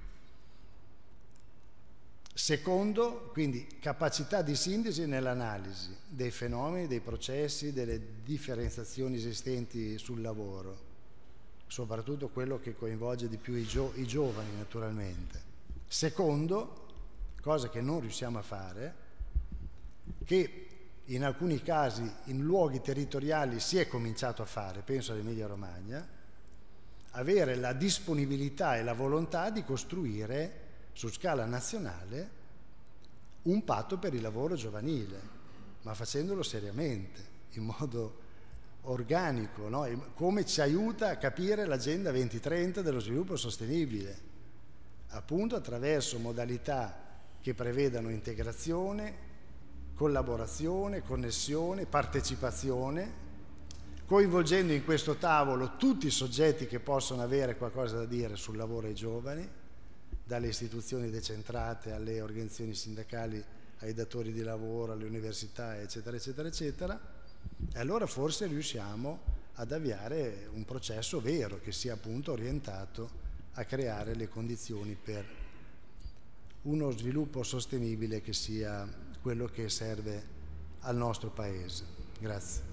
Secondo, quindi, capacità di sintesi nell'analisi dei fenomeni, dei processi, delle differenziazioni esistenti sul lavoro, soprattutto quello che coinvolge di più i, gio i giovani naturalmente. Secondo, cosa che non riusciamo a fare, che in alcuni casi in luoghi territoriali si è cominciato a fare, penso all'Emilia Romagna, avere la disponibilità e la volontà di costruire su scala nazionale un patto per il lavoro giovanile, ma facendolo seriamente, in modo organico, no? Come ci aiuta a capire l'agenda venti trenta dello sviluppo sostenibile, appunto attraverso modalità che prevedano integrazione, collaborazione, connessione, partecipazione, coinvolgendo in questo tavolo tutti i soggetti che possono avere qualcosa da dire sul lavoro ai giovani, dalle istituzioni decentrate alle organizzazioni sindacali, ai datori di lavoro, alle università, eccetera, eccetera, eccetera. E allora forse riusciamo ad avviare un processo vero che sia appunto orientato a creare le condizioni per uno sviluppo sostenibile che sia quello che serve al nostro Paese. Grazie.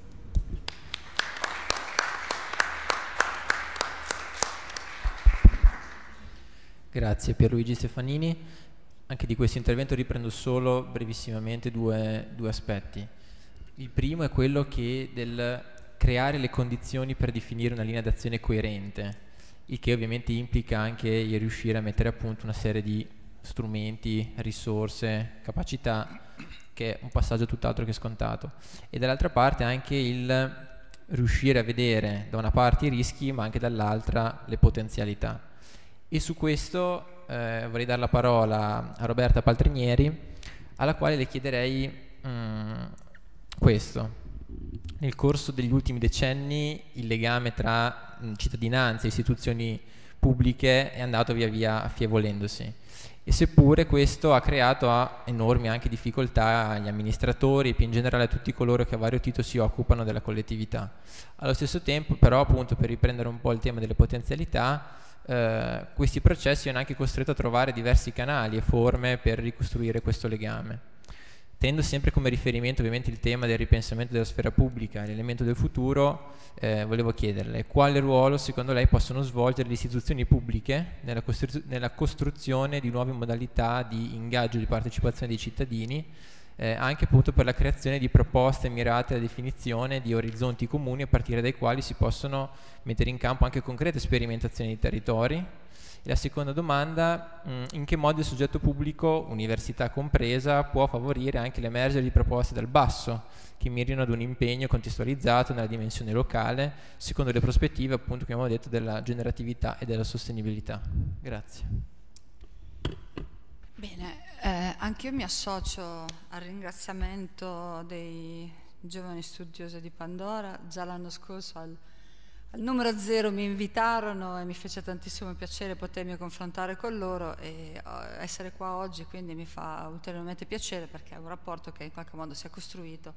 Grazie Pierluigi Stefanini. Anche di questo intervento riprendo solo brevissimamente due, due aspetti. Il primo è quello che del creare le condizioni per definire una linea d'azione coerente. il che ovviamente implica anche il riuscire a mettere a punto una serie di strumenti, risorse, capacità, che è un passaggio tutt'altro che scontato. E dall'altra parte anche il riuscire a vedere da una parte i rischi, ma anche dall'altra le potenzialità. E su questo eh, vorrei dare la parola a Roberta Paltrinieri, alla quale le chiederei mm, questo. Nel corso degli ultimi decenni il legame tra mh, cittadinanza e istituzioni pubbliche è andato via via affievolendosi, e seppure questo ha creato a enormi anche difficoltà agli amministratori e più in generale a tutti coloro che a vario titolo si occupano della collettività. Allo stesso tempo però, appunto, per riprendere un po' il tema delle potenzialità, eh, questi processi hanno anche costretto a trovare diversi canali e forme per ricostruire questo legame. Tenendo sempre come riferimento ovviamente il tema del ripensamento della sfera pubblica, l'elemento del futuro, eh, volevo chiederle quale ruolo secondo lei possono svolgere le istituzioni pubbliche nella, costru- nella costruzione di nuove modalità di ingaggio e di partecipazione dei cittadini, eh, anche appunto per la creazione di proposte mirate alla definizione di orizzonti comuni a partire dai quali si possono mettere in campo anche concrete sperimentazioni di territori. E la seconda domanda, in che modo il soggetto pubblico, università compresa, può favorire anche l'emergere di proposte dal basso che mirino ad un impegno contestualizzato nella dimensione locale secondo le prospettive, appunto, come abbiamo detto, della generatività e della sostenibilità. Grazie. Bene, eh, anche io mi associo al ringraziamento dei giovani studiosi di Pandora. Già l'anno scorso al Al numero zero mi invitarono e mi fece tantissimo piacere potermi confrontare con loro, e essere qua oggi quindi mi fa ulteriormente piacere, perché è un rapporto che in qualche modo si è costruito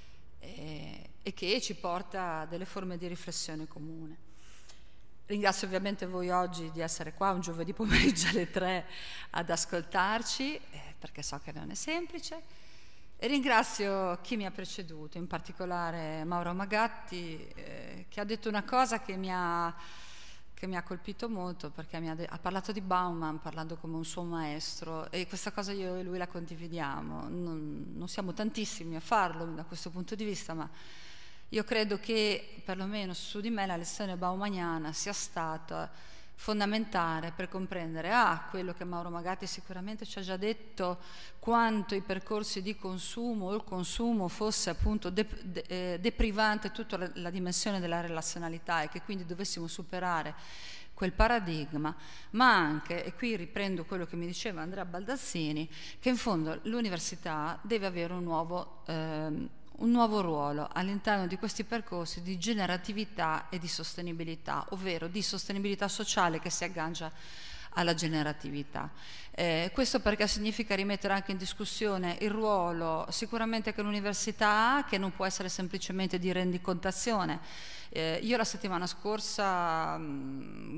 e, e che ci porta a delle forme di riflessione comune. Ringrazio ovviamente voi oggi di essere qua un giovedì pomeriggio alle tre ad ascoltarci, eh, perché so che non è semplice. E ringrazio chi mi ha preceduto, in particolare Mauro Magatti, eh, che ha detto una cosa che mi ha, che mi ha colpito molto, perché mi ha, de- ha parlato di Bauman parlando come un suo maestro, e questa cosa io e lui la condividiamo. Non, non siamo tantissimi a farlo da questo punto di vista, ma io credo che perlomeno su di me la lezione baumaniana sia stata fondamentale per comprendere ah, quello che Mauro Magatti sicuramente ci ha già detto, quanto i percorsi di consumo o il consumo fosse appunto de, de, eh, deprivante tutta la, la dimensione della relazionalità, e che quindi dovessimo superare quel paradigma, ma anche, e qui riprendo quello che mi diceva Andrea Baldassini, che in fondo l'università deve avere un nuovo ehm, un nuovo ruolo all'interno di questi percorsi di generatività e di sostenibilità, ovvero di sostenibilità sociale che si aggancia alla generatività. Eh, questo perché significa rimettere anche in discussione il ruolo sicuramente che l'università ha, che non può essere semplicemente di rendicontazione. Eh, io la settimana scorsa mh,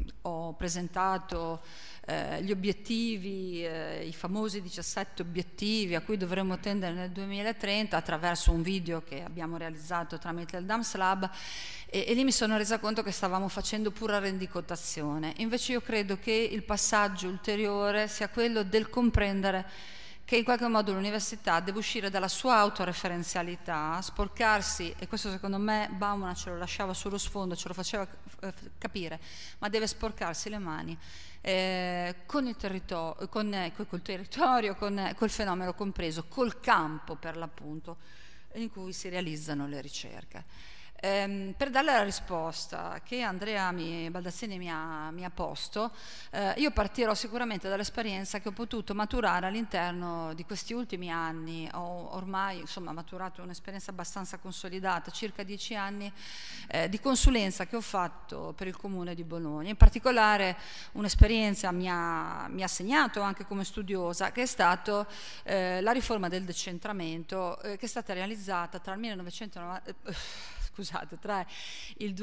ho presentato eh, gli obiettivi, eh, i famosi diciassette obiettivi a cui dovremmo tendere nel duemilatrenta attraverso un video che abbiamo realizzato tramite il DAMS Lab, e, e lì mi sono resa conto che stavamo facendo pura rendicontazione. Invece io credo che il passaggio ulteriore sia quello del comprendere che in qualche modo l'università deve uscire dalla sua autoreferenzialità, sporcarsi, e questo secondo me Bauman ce lo lasciava sullo sfondo, ce lo faceva capire, ma deve sporcarsi le mani eh, con il territorio, con, eh, col territorio, con eh, col fenomeno compreso, col campo per l'appunto in cui si realizzano le ricerche. Eh, per darle la risposta che Andrea mi, Baldassini mi ha, mi ha posto, eh, io partirò sicuramente dall'esperienza che ho potuto maturare all'interno di questi ultimi anni. Ho ormai insomma maturato un'esperienza abbastanza consolidata, circa dieci anni eh, di consulenza che ho fatto per il Comune di Bologna. In particolare un'esperienza mi ha, mi ha segnato anche come studiosa, che è stata eh, la riforma del decentramento, eh, che è stata realizzata tra il millenovecentonovanta eh, scusate, tra il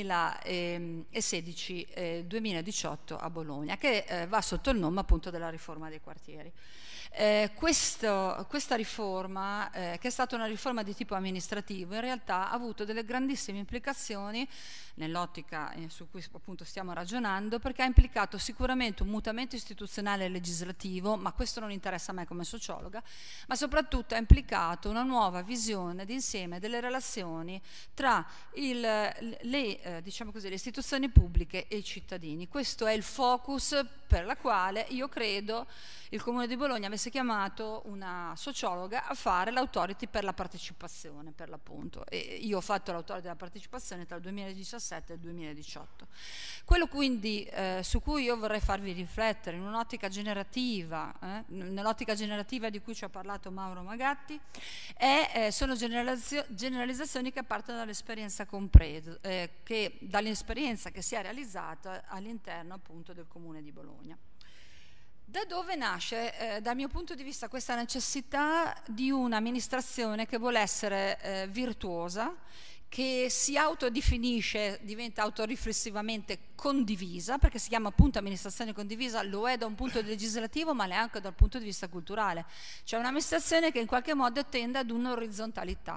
duemilasedici e il duemiladiciotto a Bologna, che eh, va sotto il nome appunto della riforma dei quartieri. Eh, questo, questa riforma, eh, che è stata una riforma di tipo amministrativo, in realtà ha avuto delle grandissime implicazioni nell'ottica eh, su cui appunto stiamo ragionando, perché ha implicato sicuramente un mutamento istituzionale e legislativo, ma questo non interessa a me come sociologa, ma soprattutto ha implicato una nuova visione d'insieme delle relazioni tra il, le, eh, diciamo così, le istituzioni pubbliche e i cittadini. Questo è il focus per la quale io credo il Comune di Bologna avesse chiamato una sociologa a fare l'autority per la partecipazione, per l'appunto. E io ho fatto l'autority della partecipazione tra il duemiladiciassette e il duemiladiciotto. Quello quindi eh, su cui io vorrei farvi riflettere in un'ottica generativa, eh, nell'ottica generativa di cui ci ha parlato Mauro Magatti, è, eh, sono generalizio- generalizzazioni che partono dall'esperienza compreso, eh, che, dall'esperienza che si è realizzata all'interno appunto del Comune di Bologna. Da dove nasce, eh, dal mio punto di vista, questa necessità di un'amministrazione che vuole essere eh, virtuosa, che si autodefinisce, diventa autoriflessivamente condivisa, perché si chiama appunto amministrazione condivisa, lo è da un punto legislativo ma lo è anche dal punto di vista culturale. Cioè un'amministrazione che in qualche modo tende ad un'orizzontalità.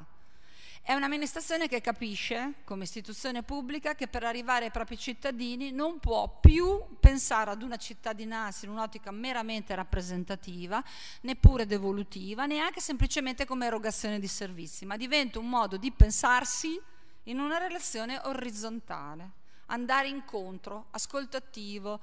È un'amministrazione che capisce, come istituzione pubblica, che per arrivare ai propri cittadini non può più pensare ad una cittadinanza in un'ottica meramente rappresentativa, neppure devolutiva, neanche semplicemente come erogazione di servizi, ma diventa un modo di pensarsi in una relazione orizzontale, andare incontro, ascoltativo,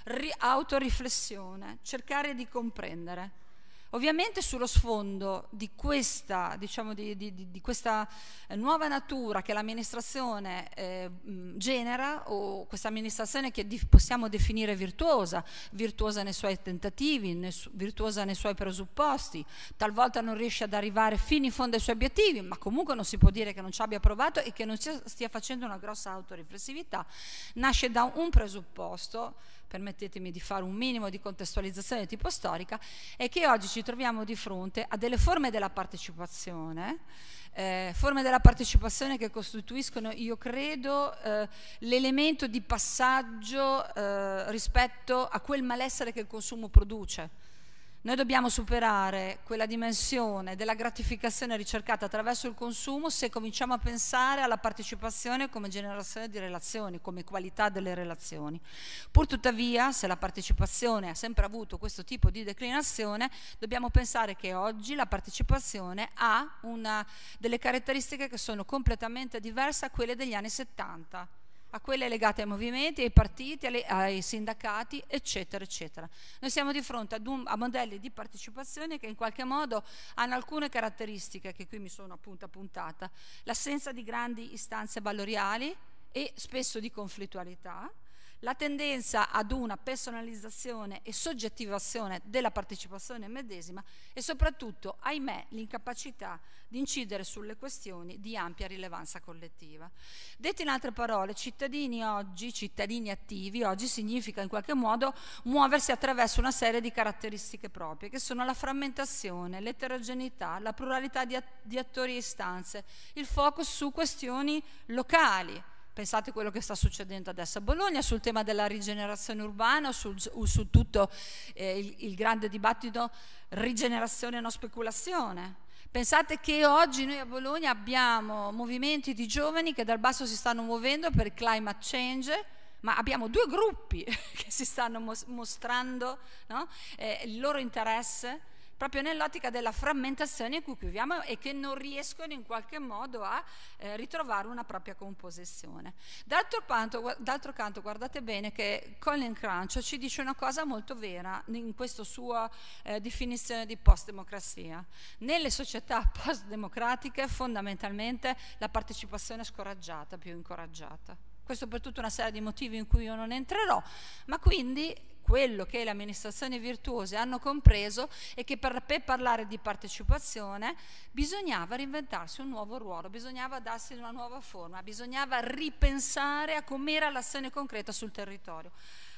autoriflessione, cercare di comprendere. Ovviamente sullo sfondo di questa, diciamo, di, di, di questa nuova natura che l'amministrazione eh, genera, o questa amministrazione che di, possiamo definire virtuosa, virtuosa nei suoi tentativi, nei su, virtuosa nei suoi presupposti, talvolta non riesce ad arrivare fino in fondo ai suoi obiettivi, ma comunque non si può dire che non ci abbia provato e che non stia facendo una grossa autoriflessività, nasce da un presupposto, permettetemi di fare un minimo di contestualizzazione di tipo storica, è che oggi ci troviamo di fronte a delle forme della partecipazione, eh, forme della partecipazione che costituiscono, io credo, eh, l'elemento di passaggio eh, rispetto a quel malessere che il consumo produce. Noi dobbiamo superare quella dimensione della gratificazione ricercata attraverso il consumo se cominciamo a pensare alla partecipazione come generazione di relazioni, come qualità delle relazioni. Pur tuttavia, se la partecipazione ha sempre avuto questo tipo di declinazione, dobbiamo pensare che oggi la partecipazione ha una, delle caratteristiche che sono completamente diverse a quelle degli anni settanta. A quelle legate ai movimenti, ai partiti, alle, ai sindacati, eccetera, eccetera. Noi siamo di fronte ad un, a modelli di partecipazione che in qualche modo hanno alcune caratteristiche che qui mi sono appunto appuntata. L'assenza di grandi istanze valoriali e spesso di conflittualità, la tendenza ad una personalizzazione e soggettivazione della partecipazione medesima e soprattutto, ahimè, l'incapacità di incidere sulle questioni di ampia rilevanza collettiva. Detto in altre parole, cittadini oggi, cittadini attivi oggi significa in qualche modo muoversi attraverso una serie di caratteristiche proprie, che sono la frammentazione, l'eterogeneità, la pluralità di, att- di attori e istanze, il focus su questioni locali. Pensate a quello che sta succedendo adesso a Bologna sul tema della rigenerazione urbana o sul, su tutto eh, il, il grande dibattito rigenerazione e non speculazione. Pensate che oggi noi a Bologna abbiamo movimenti di giovani che dal basso si stanno muovendo per il climate change, ma abbiamo due gruppi che si stanno mos- mostrando no? eh, il loro interesse proprio nell'ottica della frammentazione in cui viviamo e che non riescono in qualche modo a eh, ritrovare una propria composizione. D'altro canto, d'altro canto, guardate bene che Colin Crunch ci dice una cosa molto vera in questa sua eh, definizione di post-democrazia. Nelle società post-democratiche fondamentalmente la partecipazione è scoraggiata, più incoraggiata. Questo per tutta una serie di motivi in cui io non entrerò, ma quindi quello che le amministrazioni virtuose hanno compreso è che per, per parlare di partecipazione bisognava reinventarsi un nuovo ruolo, bisognava darsi una nuova forma, bisognava ripensare a com'era l'azione concreta sul territorio.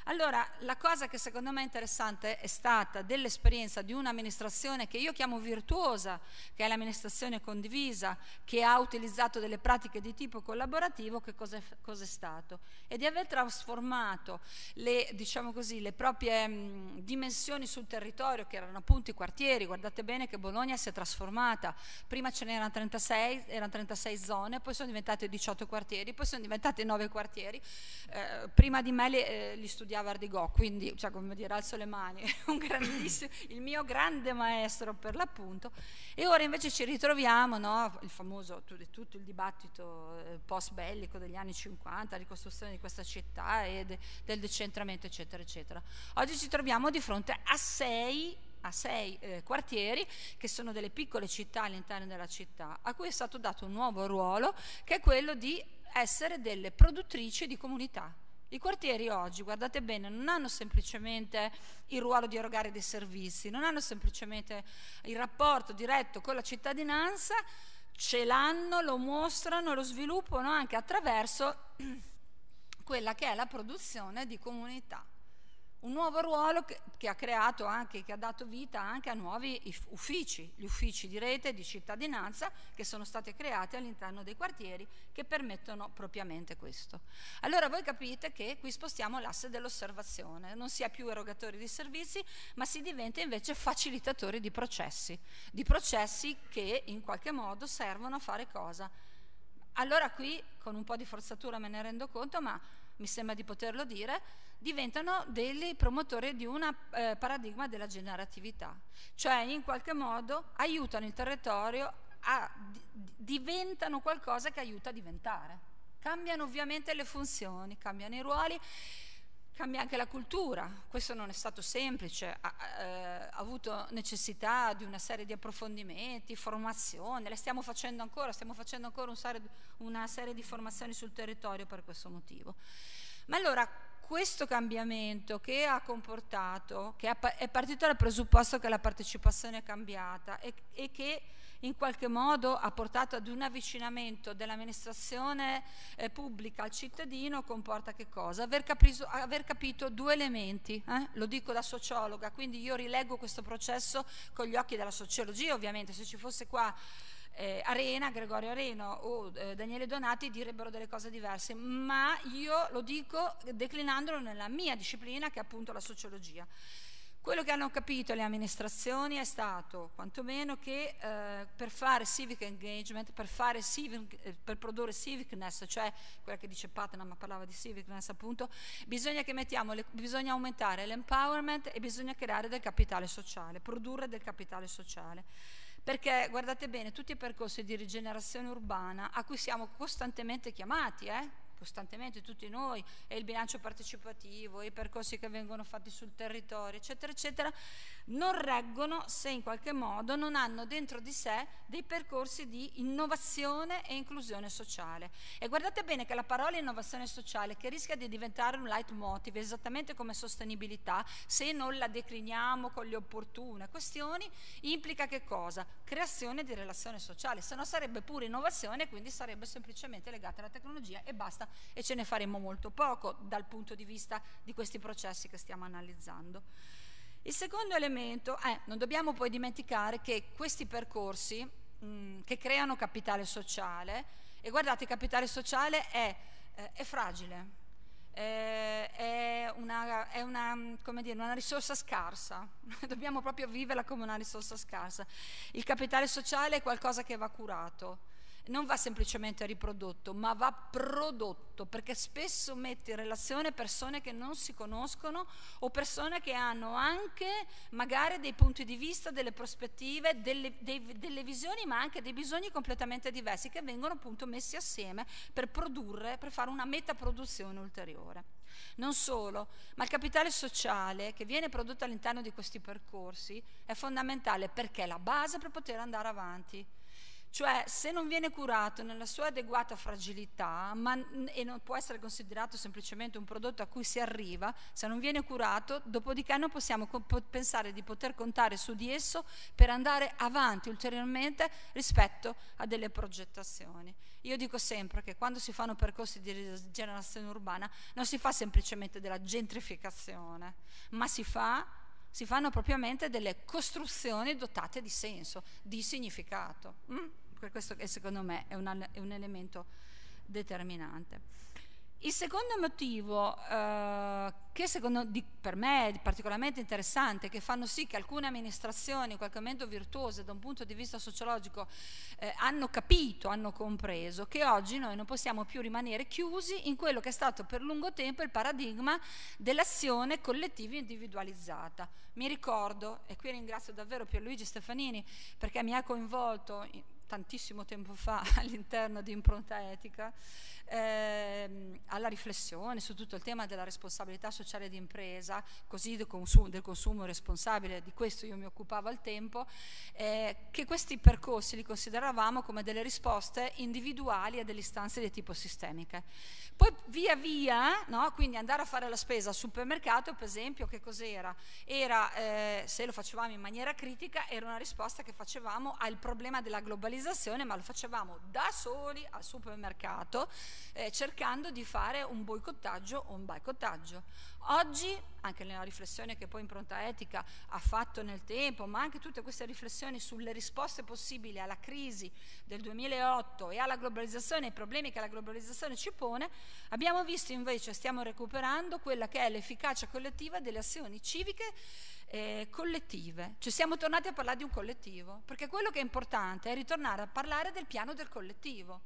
Allora, la cosa che secondo me è interessante è stata dell'esperienza di un'amministrazione che io chiamo virtuosa, che è l'amministrazione condivisa, che ha utilizzato delle pratiche di tipo collaborativo. Che cosa è, cosa è stato? E di aver trasformato le, diciamo così, le proprie mh, dimensioni sul territorio, che erano appunto i quartieri. Guardate bene che Bologna si è trasformata, prima ce n'erano trentasei, erano trentasei zone, poi sono diventate diciotto quartieri, poi sono diventate nove quartieri, eh, prima di me li, eh, li studiava Ardigò, quindi, cioè, come dire, alzo le mani, un grandissimo, il mio grande maestro per l'appunto. E ora invece ci ritroviamo, no, il famoso, tutto il dibattito eh, post bellico degli anni cinquanta, ricostruzione di questa città e de, del decentramento, eccetera eccetera. Oggi ci troviamo di fronte a sei a sei eh, quartieri che sono delle piccole città all'interno della città, a cui è stato dato un nuovo ruolo, che è quello di essere delle produttrici di comunità. I quartieri oggi, guardate bene, non hanno semplicemente il ruolo di erogare dei servizi, non hanno semplicemente il rapporto diretto con la cittadinanza, ce l'hanno, lo mostrano, lo sviluppano anche attraverso quella che è la produzione di comunità. Un nuovo ruolo che, che ha creato anche, che ha dato vita anche a nuovi uffici, gli uffici di rete di cittadinanza che sono stati creati all'interno dei quartieri, che permettono propriamente questo. Allora voi capite che qui spostiamo l'asse dell'osservazione, non si è più erogatori di servizi, ma si diventa invece facilitatori di processi, di processi che in qualche modo servono a fare cosa? Allora qui, con un po' di forzatura me ne rendo conto, ma mi sembra di poterlo dire, diventano dei promotori di un eh, paradigma della generatività, cioè in qualche modo aiutano il territorio a di, diventano qualcosa che aiuta a diventare. Cambiano ovviamente le funzioni, cambiano i ruoli, cambia anche la cultura. Questo non è stato semplice, ha, eh, ha avuto necessità di una serie di approfondimenti, formazione, le stiamo facendo ancora, stiamo facendo ancora un serie, una serie di formazioni sul territorio per questo motivo. Ma allora questo cambiamento che ha comportato, che è partito dal presupposto che la partecipazione è cambiata e, e che in qualche modo ha portato ad un avvicinamento dell'amministrazione eh, pubblica al cittadino, comporta che cosa? Aver, capiso, aver capito due elementi, eh? Lo dico da sociologa, quindi io rileggo questo processo con gli occhi della sociologia. Ovviamente se ci fosse qua Eh, Arena, Gregorio Areno o eh, Daniele Donati direbbero delle cose diverse, ma io lo dico declinandolo nella mia disciplina, che è appunto la sociologia. Quello che hanno capito le amministrazioni è stato quantomeno che eh, per fare civic engagement, per, fare civic, eh, per produrre civicness, cioè quella che dice Putnam, ma parlava di civicness appunto, bisogna, che mettiamo le, bisogna aumentare l'empowerment e bisogna creare del capitale sociale, produrre del capitale sociale. Perché, guardate bene, tutti i percorsi di rigenerazione urbana a cui siamo costantemente chiamati, eh? costantemente tutti noi, e il bilancio partecipativo, e i percorsi che vengono fatti sul territorio, eccetera, eccetera, non reggono se in qualche modo non hanno dentro di sé dei percorsi di innovazione e inclusione sociale. E guardate bene che la parola innovazione sociale, che rischia di diventare un leitmotiv, esattamente come sostenibilità, se non la decliniamo con le opportune questioni, implica che cosa? Creazione di relazione sociale, se no sarebbe pure innovazione, quindi sarebbe semplicemente legata alla tecnologia e basta, e ce ne faremo molto poco dal punto di vista di questi processi che stiamo analizzando. Il secondo elemento è, non dobbiamo poi dimenticare che questi percorsi mh, che creano capitale sociale, e guardate, il capitale sociale è, eh, è fragile, eh, è, una, è una, come dire, una risorsa scarsa, dobbiamo proprio viverla come una risorsa scarsa. Il capitale sociale è qualcosa che va curato, non va semplicemente riprodotto, ma va prodotto, perché spesso mette in relazione persone che non si conoscono o persone che hanno anche magari dei punti di vista, delle prospettive, delle, dei, delle visioni, ma anche dei bisogni completamente diversi, che vengono appunto messi assieme per produrre, per fare una metaproduzione ulteriore. Non solo, ma il capitale sociale che viene prodotto all'interno di questi percorsi è fondamentale, perché è la base per poter andare avanti. Cioè, se non viene curato nella sua adeguata fragilità, ma, e non può essere considerato semplicemente un prodotto a cui si arriva, se non viene curato, dopodiché non possiamo pensare di poter contare su di esso per andare avanti ulteriormente rispetto a delle progettazioni. Io dico sempre che quando si fanno percorsi di rigenerazione urbana non si fa semplicemente della gentrificazione, ma si fa, si fanno propriamente delle costruzioni dotate di senso, di significato. Mm? Per questo che secondo me è un, è un elemento determinante. Il secondo motivo eh, che secondo di, per me è particolarmente interessante, che fanno sì che alcune amministrazioni, in qualche momento virtuose da un punto di vista sociologico, eh, hanno capito, hanno compreso che oggi noi non possiamo più rimanere chiusi in quello che è stato per lungo tempo il paradigma dell'azione collettiva individualizzata. Mi ricordo, e qui ringrazio davvero Pierluigi Stefanini perché mi ha coinvolto in, tantissimo tempo fa all'interno di Impronta Etica, ehm, alla riflessione su tutto il tema della responsabilità sociale di impresa, così del consumo, del consumo responsabile, di questo io mi occupavo al tempo, eh, che questi percorsi li consideravamo come delle risposte individuali a delle istanze di tipo sistemiche. Poi via via, no? Quindi andare a fare la spesa al supermercato, per esempio, che cos'era? Era, eh, se lo facevamo in maniera critica, era una risposta che facevamo al problema della globalizzazione, ma lo facevamo da soli al supermercato, eh, cercando di fare un boicottaggio o un boicottaggio. Oggi, anche nella riflessione che poi Impronta Etica ha fatto nel tempo, ma anche tutte queste riflessioni sulle risposte possibili alla crisi del duemilaotto e alla globalizzazione, ai problemi che la globalizzazione ci pone, abbiamo visto invece, stiamo recuperando quella che è l'efficacia collettiva delle azioni civiche eh, collettive. Cioè siamo tornati a parlare di un collettivo, perché quello che è importante è ritornare a parlare del piano del collettivo.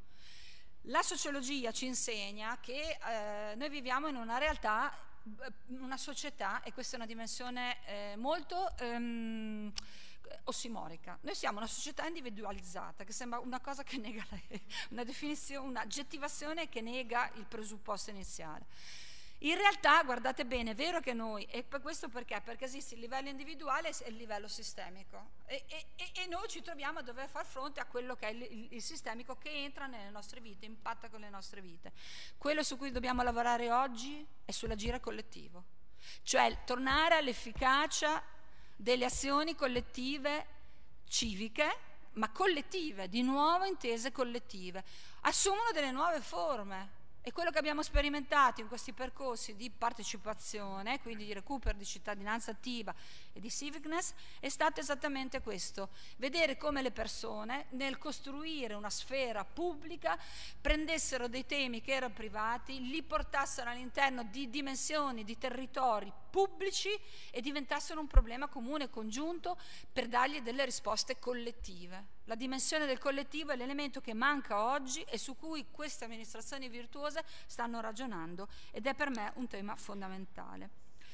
La sociologia ci insegna che eh, noi viviamo in una realtà, una società, e questa è una dimensione eh, molto ehm, ossimorica. Noi siamo una società individualizzata, che sembra una cosa che nega la, una definizione, un'aggettivazione che nega il presupposto iniziale. In realtà, guardate bene, è vero che noi, e per questo perché? Perché esiste il livello individuale e il livello sistemico, e, e, e noi ci troviamo a dover far fronte a quello che è il, il, il sistemico che entra nelle nostre vite, impatta con le nostre vite. Quello su cui dobbiamo lavorare oggi è sull'agire collettivo, cioè tornare all'efficacia delle azioni collettive civiche, ma collettive, di nuovo intese collettive, assumono delle nuove forme. E quello che abbiamo sperimentato in questi percorsi di partecipazione, quindi di recupero di cittadinanza attiva e di civicness, è stato esattamente questo: vedere come le persone nel costruire una sfera pubblica prendessero dei temi che erano privati, li portassero all'interno di dimensioni, di territori pubblici e diventassero un problema comune, congiunto, per dargli delle risposte collettive. La dimensione del collettivo è l'elemento che manca oggi e su cui queste amministrazioni virtuose stanno ragionando, ed è per me un tema fondamentale.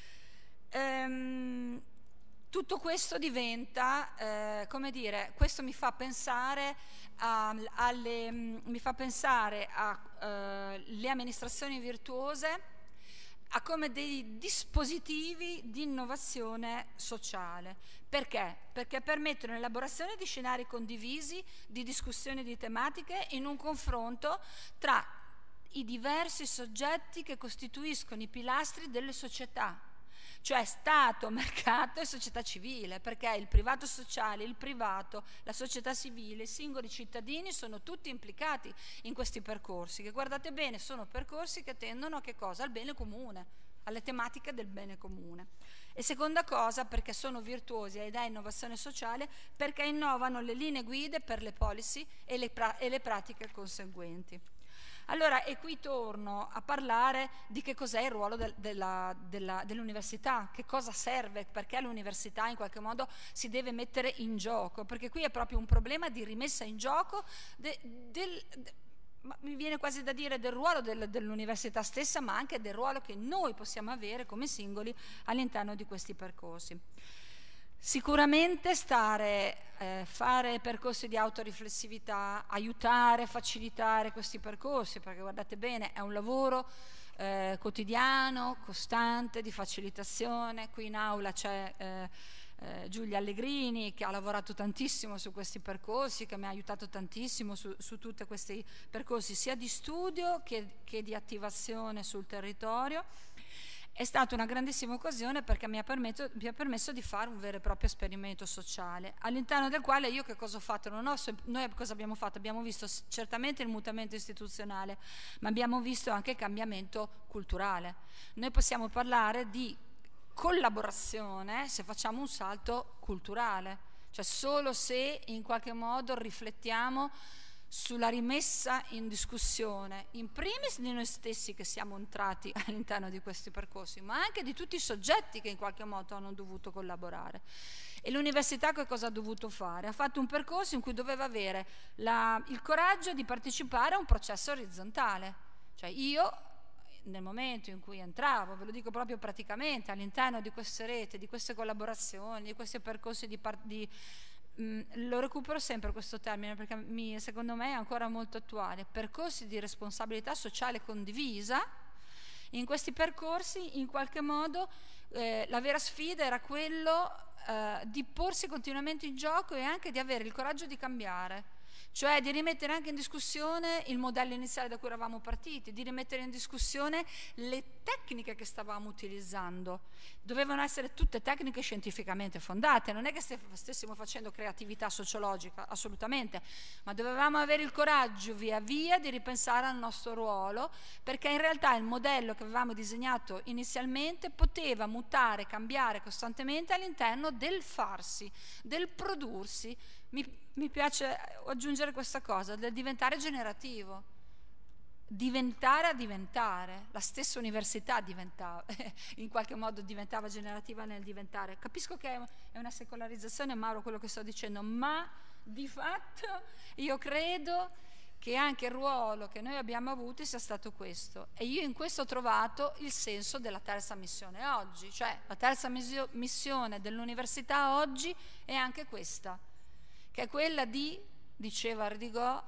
Ehm, tutto questo diventa, eh, come dire, questo mi fa pensare a, alle, mi fa pensare alle eh, amministrazioni virtuose a come dei dispositivi di innovazione sociale. Perché? Perché permettono l'elaborazione di scenari condivisi, di discussioni di tematiche in un confronto tra i diversi soggetti che costituiscono i pilastri delle società, cioè Stato, mercato e società civile, perché il privato sociale, il privato, la società civile, i singoli cittadini sono tutti implicati in questi percorsi, che guardate bene sono percorsi che tendono a che cosa? Al bene comune, alle tematiche del bene comune. E seconda cosa, perché sono virtuosi ed è innovazione sociale, perché innovano le linee guida per le policy e le, pra- e le pratiche conseguenti. Allora, e qui torno a parlare di che cos'è il ruolo del, della, della, dell'università, che cosa serve, perché l'università in qualche modo si deve mettere in gioco, perché qui è proprio un problema di rimessa in gioco de, del, de, ma mi viene quasi da dire del ruolo del, dell'università stessa, ma anche del ruolo che noi possiamo avere come singoli all'interno di questi percorsi. Sicuramente stare, eh, fare percorsi di autoriflessività, aiutare, facilitare questi percorsi, perché guardate bene è un lavoro eh, quotidiano, costante, di facilitazione. Qui in aula c'è eh, eh, Giulia Allegrini, che ha lavorato tantissimo su questi percorsi, che mi ha aiutato tantissimo su, su tutti questi percorsi, sia di studio che, che di attivazione sul territorio. È stata una grandissima occasione perché mi ha, permesso, mi ha permesso di fare un vero e proprio esperimento sociale, all'interno del quale io che cosa ho fatto? Non ho, noi cosa abbiamo fatto? Abbiamo visto certamente il mutamento istituzionale, ma abbiamo visto anche il cambiamento culturale. Noi possiamo parlare di collaborazione se facciamo un salto culturale, cioè solo se in qualche modo riflettiamo sulla rimessa in discussione, in primis di noi stessi che siamo entrati all'interno di questi percorsi, ma anche di tutti i soggetti che in qualche modo hanno dovuto collaborare. E l'università che cosa ha dovuto fare? Ha fatto un percorso in cui doveva avere la, il coraggio di partecipare a un processo orizzontale, cioè io nel momento in cui entravo, ve lo dico proprio praticamente, all'interno di queste reti, di queste collaborazioni, di questi percorsi di, di lo recupero sempre questo termine perché mi, secondo me è ancora molto attuale, percorsi di responsabilità sociale condivisa. In questi percorsi in qualche modo eh, la vera sfida era quello eh, di porsi continuamente in gioco e anche di avere il coraggio di cambiare, cioè di rimettere anche in discussione il modello iniziale da cui eravamo partiti, di rimettere in discussione le tecniche che stavamo utilizzando. Dovevano essere tutte tecniche scientificamente fondate, non è che stessimo facendo creatività sociologica, assolutamente, ma dovevamo avere il coraggio via via di ripensare al nostro ruolo, perché in realtà il modello che avevamo disegnato inizialmente poteva mutare, cambiare costantemente all'interno del farsi, del prodursi. Mi, mi piace aggiungere questa cosa, del diventare generativo. Diventare a diventare, la stessa università diventava, in qualche modo diventava generativa nel diventare. Capisco che è una secolarizzazione, Mauro, quello che sto dicendo, ma di fatto io credo che anche il ruolo che noi abbiamo avuto sia stato questo, e io in questo ho trovato il senso della terza missione oggi, cioè la terza missione dell'università oggi è anche questa, che è quella di, diceva Ardigò,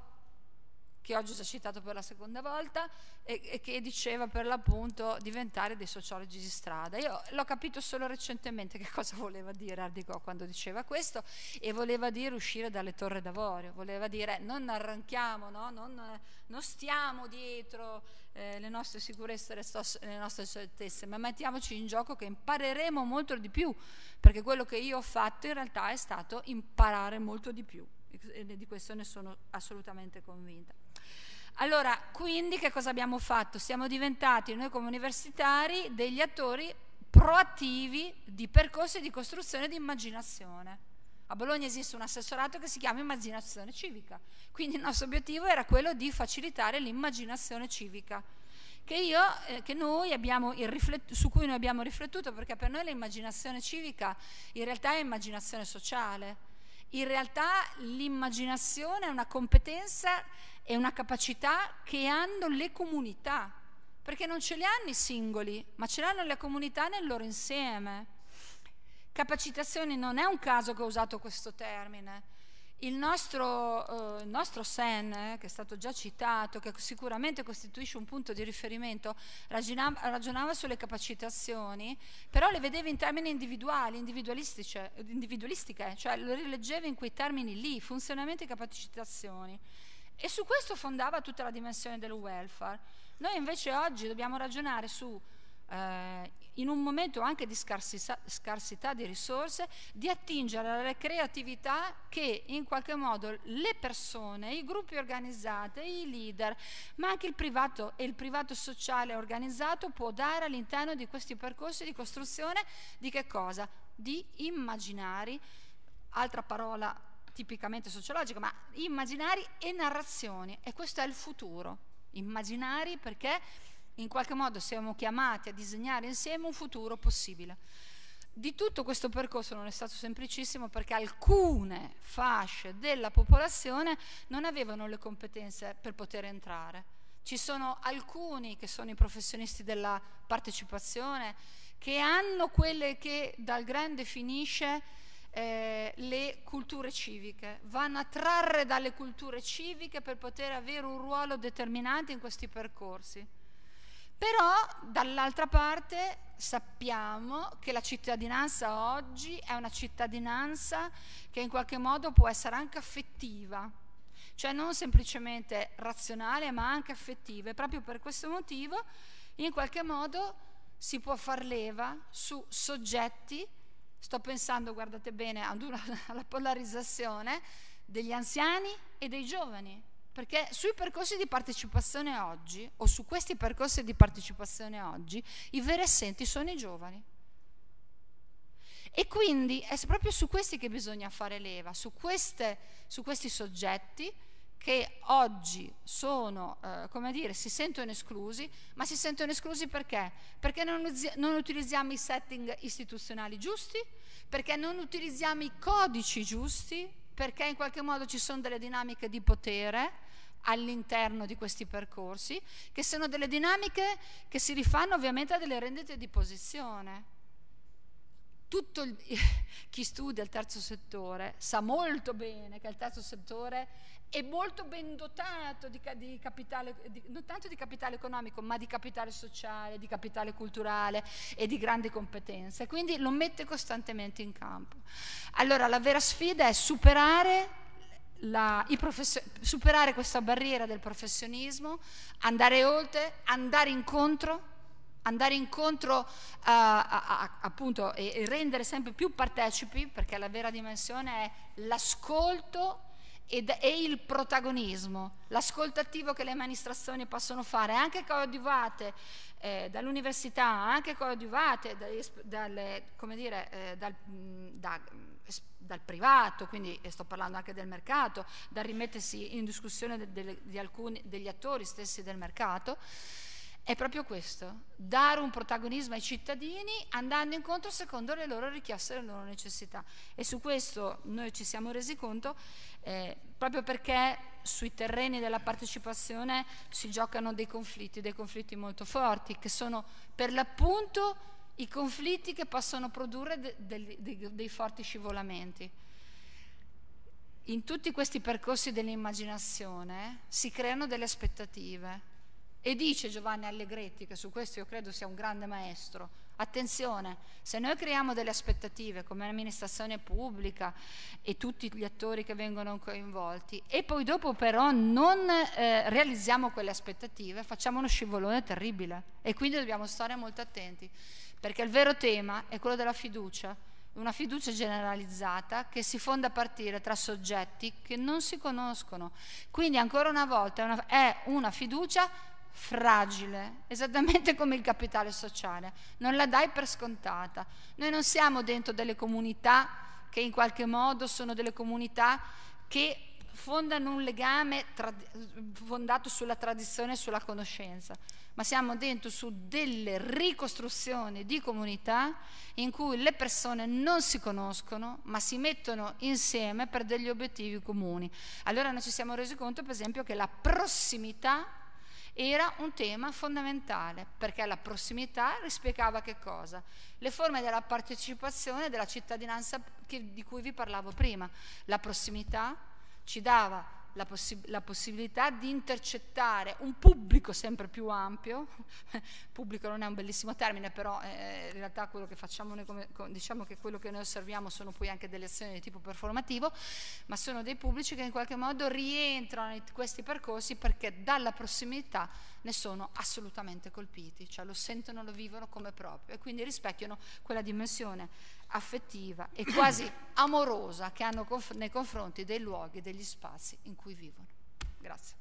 che oggi si è citato per la seconda volta, e, e che diceva per l'appunto diventare dei sociologi di strada. Io l'ho capito solo recentemente che cosa voleva dire Ardigò quando diceva questo, e voleva dire uscire dalle torri d'avorio, voleva dire non arranchiamo, no? non, non stiamo dietro eh, le nostre sicurezze, le, stos- le nostre certezze, ma mettiamoci in gioco che impareremo molto di più, perché quello che io ho fatto in realtà è stato imparare molto di più, e di questo ne sono assolutamente convinta. Allora, quindi che cosa abbiamo fatto? Siamo diventati noi come universitari degli attori proattivi di percorsi di costruzione di immaginazione. A Bologna esiste un assessorato che si chiama immaginazione civica, quindi il nostro obiettivo era quello di facilitare l'immaginazione civica, che, io, eh, che noi abbiamo riflet- su cui noi abbiamo riflettuto, perché per noi l'immaginazione civica in realtà è immaginazione sociale. In realtà l'immaginazione è una competenza e una capacità che hanno le comunità, perché non ce le hanno i singoli, ma ce l'hanno le comunità nel loro insieme. Capacitazioni non è un caso che ho usato questo termine. Il nostro, eh, il nostro S E N, eh, che è stato già citato, che sicuramente costituisce un punto di riferimento, ragionava, ragionava sulle capacitazioni, però le vedeva in termini individuali, individualistiche, individualistiche, cioè lo rileggeva in quei termini lì, funzionamento e capacitazioni. E su questo fondava tutta la dimensione del welfare. Noi invece oggi dobbiamo ragionare su, eh, in un momento anche di scarsità, scarsità di risorse, di attingere alle creatività che in qualche modo le persone, i gruppi organizzati, i leader, ma anche il privato e il privato sociale organizzato può dare all'interno di questi percorsi di costruzione di che cosa? Di immaginari, altra parola tipicamente sociologica, ma immaginari e narrazioni, e questo è il futuro. Immaginari perché in qualche modo siamo chiamati a disegnare insieme un futuro possibile. Di tutto questo percorso non è stato semplicissimo, perché alcune fasce della popolazione non avevano le competenze per poter entrare. Ci sono alcuni che sono i professionisti della partecipazione, che hanno quelle che dal grande finisce Eh, le culture civiche, vanno a trarre dalle culture civiche per poter avere un ruolo determinante in questi percorsi. Però dall'altra parte sappiamo che la cittadinanza oggi è una cittadinanza che in qualche modo può essere anche affettiva, cioè non semplicemente razionale ma anche affettiva, e proprio per questo motivo in qualche modo si può far leva su soggetti, sto pensando, guardate bene, ad una, alla polarizzazione degli anziani e dei giovani, perché sui percorsi di partecipazione oggi, o su questi percorsi di partecipazione oggi, i veri assenti sono i giovani. E quindi è proprio su questi che bisogna fare leva, su, queste, su questi soggetti che oggi sono, eh, come dire, si sentono esclusi, ma si sentono esclusi perché? Perché non, non utilizziamo i setting istituzionali giusti, perché non utilizziamo i codici giusti, perché in qualche modo ci sono delle dinamiche di potere all'interno di questi percorsi, che sono delle dinamiche che si rifanno ovviamente a delle rendite di posizione. Tutto il, chi studia il terzo settore sa molto bene che il terzo settore è molto ben dotato di, di capitale, di, non tanto di capitale economico, ma di capitale sociale, di capitale culturale e di grandi competenze, quindi lo mette costantemente in campo. Allora la vera sfida è superare, la, i superare questa barriera del professionismo, andare oltre, andare incontro, andare incontro a, a, a, appunto e, e rendere sempre più partecipi, perché la vera dimensione è l'ascolto ed è il protagonismo, l'ascolto attivo che le amministrazioni possono fare, anche coadiuvate eh, dall'università, anche coadiuvate dalle, dalle, come dire, eh, dal, da, dal privato, quindi sto parlando anche del mercato, da rimettersi in discussione de, de, di alcuni degli attori stessi del mercato. È proprio questo, dare un protagonismo ai cittadini andando incontro secondo le loro richieste e le loro necessità, e su questo noi ci siamo resi conto eh, proprio perché sui terreni della partecipazione si giocano dei conflitti, dei conflitti molto forti, che sono per l'appunto i conflitti che possono produrre de, de, de, dei forti scivolamenti. In tutti questi percorsi dell'immaginazione si creano delle aspettative. E dice Giovanni Allegretti, che su questo io credo sia un grande maestro, attenzione, se noi creiamo delle aspettative come l'amministrazione pubblica e tutti gli attori che vengono coinvolti e poi dopo però non eh, realizziamo quelle aspettative, facciamo uno scivolone terribile, e quindi dobbiamo stare molto attenti, perché il vero tema è quello della fiducia, una fiducia generalizzata che si fonda a partire tra soggetti che non si conoscono, quindi ancora una volta è una, è una fiducia fragile, esattamente come il capitale sociale, non la dai per scontata. Noi non siamo dentro delle comunità che in qualche modo sono delle comunità che fondano un legame fondato sulla tradizione e sulla conoscenza, ma siamo dentro su delle ricostruzioni di comunità in cui le persone non si conoscono ma si mettono insieme per degli obiettivi comuni. Allora noi ci siamo resi conto per esempio che la prossimità era un tema fondamentale, perché la prossimità rispiegava che cosa? Le forme della partecipazione della cittadinanza che, di cui vi parlavo prima. La prossimità ci dava la, possi la possibilità di intercettare un pubblico sempre più ampio. Pubblico non è un bellissimo termine, però eh, in realtà quello che facciamo noi, come, diciamo che quello che noi osserviamo sono poi anche delle azioni di tipo performativo, ma sono dei pubblici che in qualche modo rientrano in questi percorsi perché dalla prossimità ne sono assolutamente colpiti, cioè lo sentono, lo vivono come proprio, e quindi rispecchiano quella dimensione affettiva e quasi amorosa che hanno conf nei confronti dei luoghi, degli spazi in cui vivono. Grazie.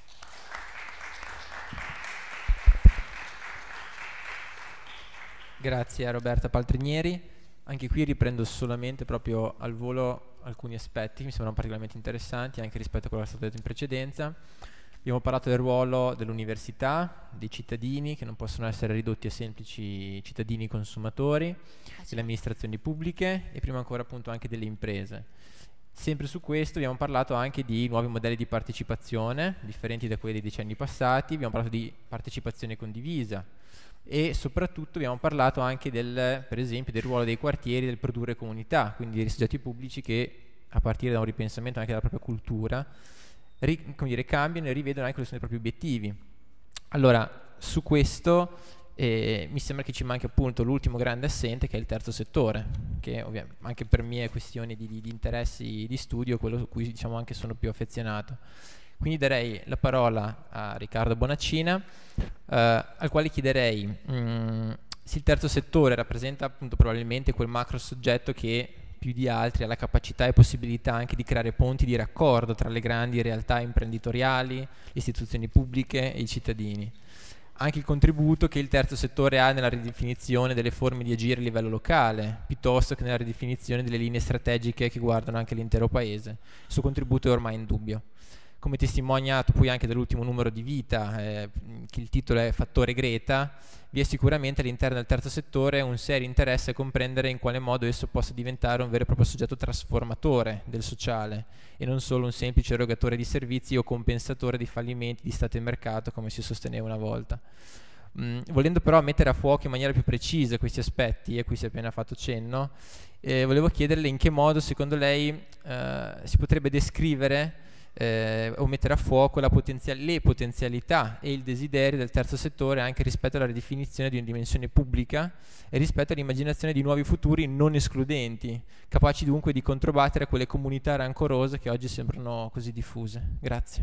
Grazie a Roberta Paltrinieri. Anche qui riprendo solamente proprio al volo alcuni aspetti che mi sembrano particolarmente interessanti anche rispetto a quello che è stato detto in precedenza. Abbiamo parlato del ruolo dell'università, dei cittadini che non possono essere ridotti a semplici cittadini consumatori, delle amministrazioni pubbliche e prima ancora appunto anche delle imprese. Sempre su questo abbiamo parlato anche di nuovi modelli di partecipazione, differenti da quelli dei decenni passati, abbiamo parlato di partecipazione condivisa e soprattutto abbiamo parlato anche del, per esempio, del ruolo dei quartieri del produrre comunità, quindi dei soggetti pubblici che a partire da un ripensamento anche della propria cultura ri, come dire, cambiano e rivedono anche quali sono i propri obiettivi. Allora, su questo e mi sembra che ci manchi appunto l'ultimo grande assente, che è il terzo settore, che ovviamente anche per mie questioni di, di, di interessi di studio è quello su cui diciamo anche sono più affezionato. Quindi darei la parola a Riccardo Bonaccina, eh, al quale chiederei mh, se il terzo settore rappresenta appunto probabilmente quel macro soggetto che più di altri ha la capacità e possibilità anche di creare ponti di raccordo tra le grandi realtà imprenditoriali, le istituzioni pubbliche e i cittadini. Anche il contributo che il terzo settore ha nella ridefinizione delle forme di agire a livello locale, piuttosto che nella ridefinizione delle linee strategiche che guardano anche l'intero paese. Il suo contributo è ormai indubbio. Come testimoniato poi anche dall'ultimo numero di Vita, eh, che il titolo è Fattore Greta, vi è sicuramente all'interno del terzo settore un serio interesse a comprendere in quale modo esso possa diventare un vero e proprio soggetto trasformatore del sociale e non solo un semplice erogatore di servizi o compensatore di fallimenti di Stato e mercato, come si sosteneva una volta. Mm, volendo però mettere a fuoco in maniera più precisa questi aspetti a cui si è appena fatto cenno, eh, volevo chiederle in che modo secondo lei eh, si potrebbe descrivere Eh, o mettere a fuoco la potenzial- le potenzialità e il desiderio del terzo settore anche rispetto alla ridefinizione di una dimensione pubblica e rispetto all'immaginazione di nuovi futuri non escludenti, capaci dunque di controbattere a quelle comunità rancorose che oggi sembrano così diffuse. Grazie.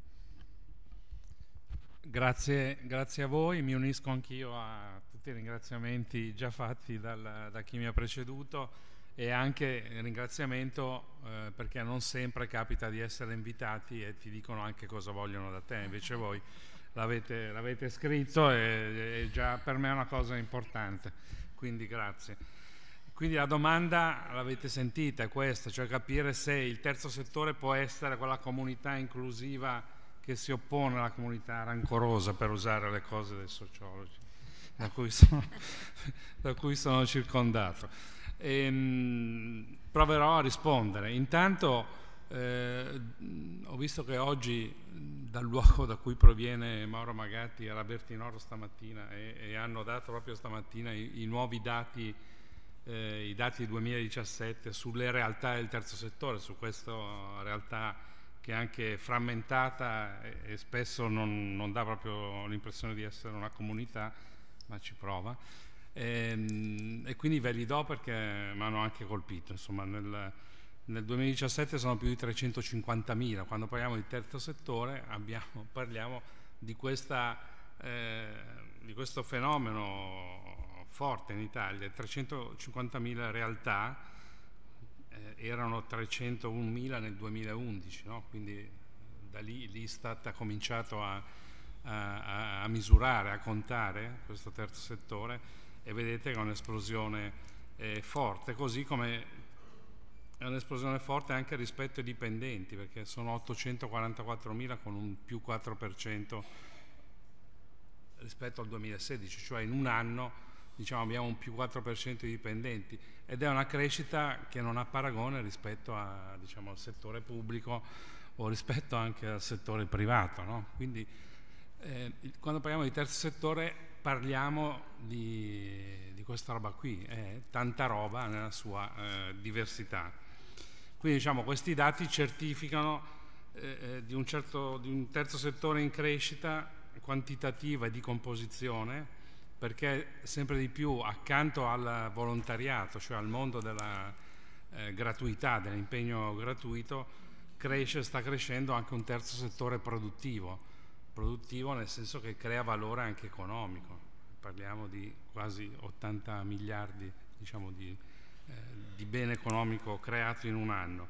Grazie, grazie a voi, mi unisco anch'io a tutti i ringraziamenti già fatti dal, da chi mi ha preceduto. E anche il ringraziamento eh, perché non sempre capita di essere invitati e ti dicono anche cosa vogliono da te, invece voi l'avete, l'avete scritto e, e già per me è una cosa importante, quindi grazie. Quindi la domanda l'avete sentita, è questa, cioè capire se il terzo settore può essere quella comunità inclusiva che si oppone alla comunità rancorosa, per usare le cose dei sociologi da cui sono, da cui sono circondato. Ehm, proverò a rispondere. Intanto eh, ho visto che oggi dal luogo da cui proviene Mauro Magatti era Bertinoro stamattina e, e hanno dato proprio stamattina i, i nuovi dati, eh, i dati del duemiladiciassette sulle realtà del terzo settore, su questa realtà che è anche frammentata e, e spesso non, non dà proprio l'impressione di essere una comunità, ma ci prova. E, e quindi ve li do perché mi hanno anche colpito. Insomma, nel, nel duemiladiciassette sono più di trecentocinquantamila. Quando parliamo di terzo settore abbiamo, parliamo di, questa, eh, di questo fenomeno forte in Italia. trecentocinquantamila realtà, eh, erano trecentounmila nel duemilaundici, no? Quindi da lì l'Istat ha cominciato a, a, a misurare, a contare questo terzo settore, e vedete che è un'esplosione eh, forte, così come è un'esplosione forte anche rispetto ai dipendenti, perché sono ottocentoquarantaquattromila con un più quattro per cento rispetto al duemilasedici, cioè in un anno diciamo, abbiamo un più quattro per cento di dipendenti, ed è una crescita che non ha paragone rispetto a, diciamo, al settore pubblico o rispetto anche al settore privato, no? Quindi eh, quando parliamo di terzo settore parliamo di, di questa roba qui, è tanta roba nella sua eh, diversità. Quindi diciamo questi dati certificano eh, di, un certo, di un terzo settore in crescita quantitativa e di composizione, perché sempre di più accanto al volontariato, cioè al mondo della eh, gratuità, dell'impegno gratuito, cresce, sta crescendo anche un terzo settore produttivo. produttivo nel senso che crea valore anche economico, parliamo di quasi ottanta miliardi diciamo, di, eh, di bene economico creato in un anno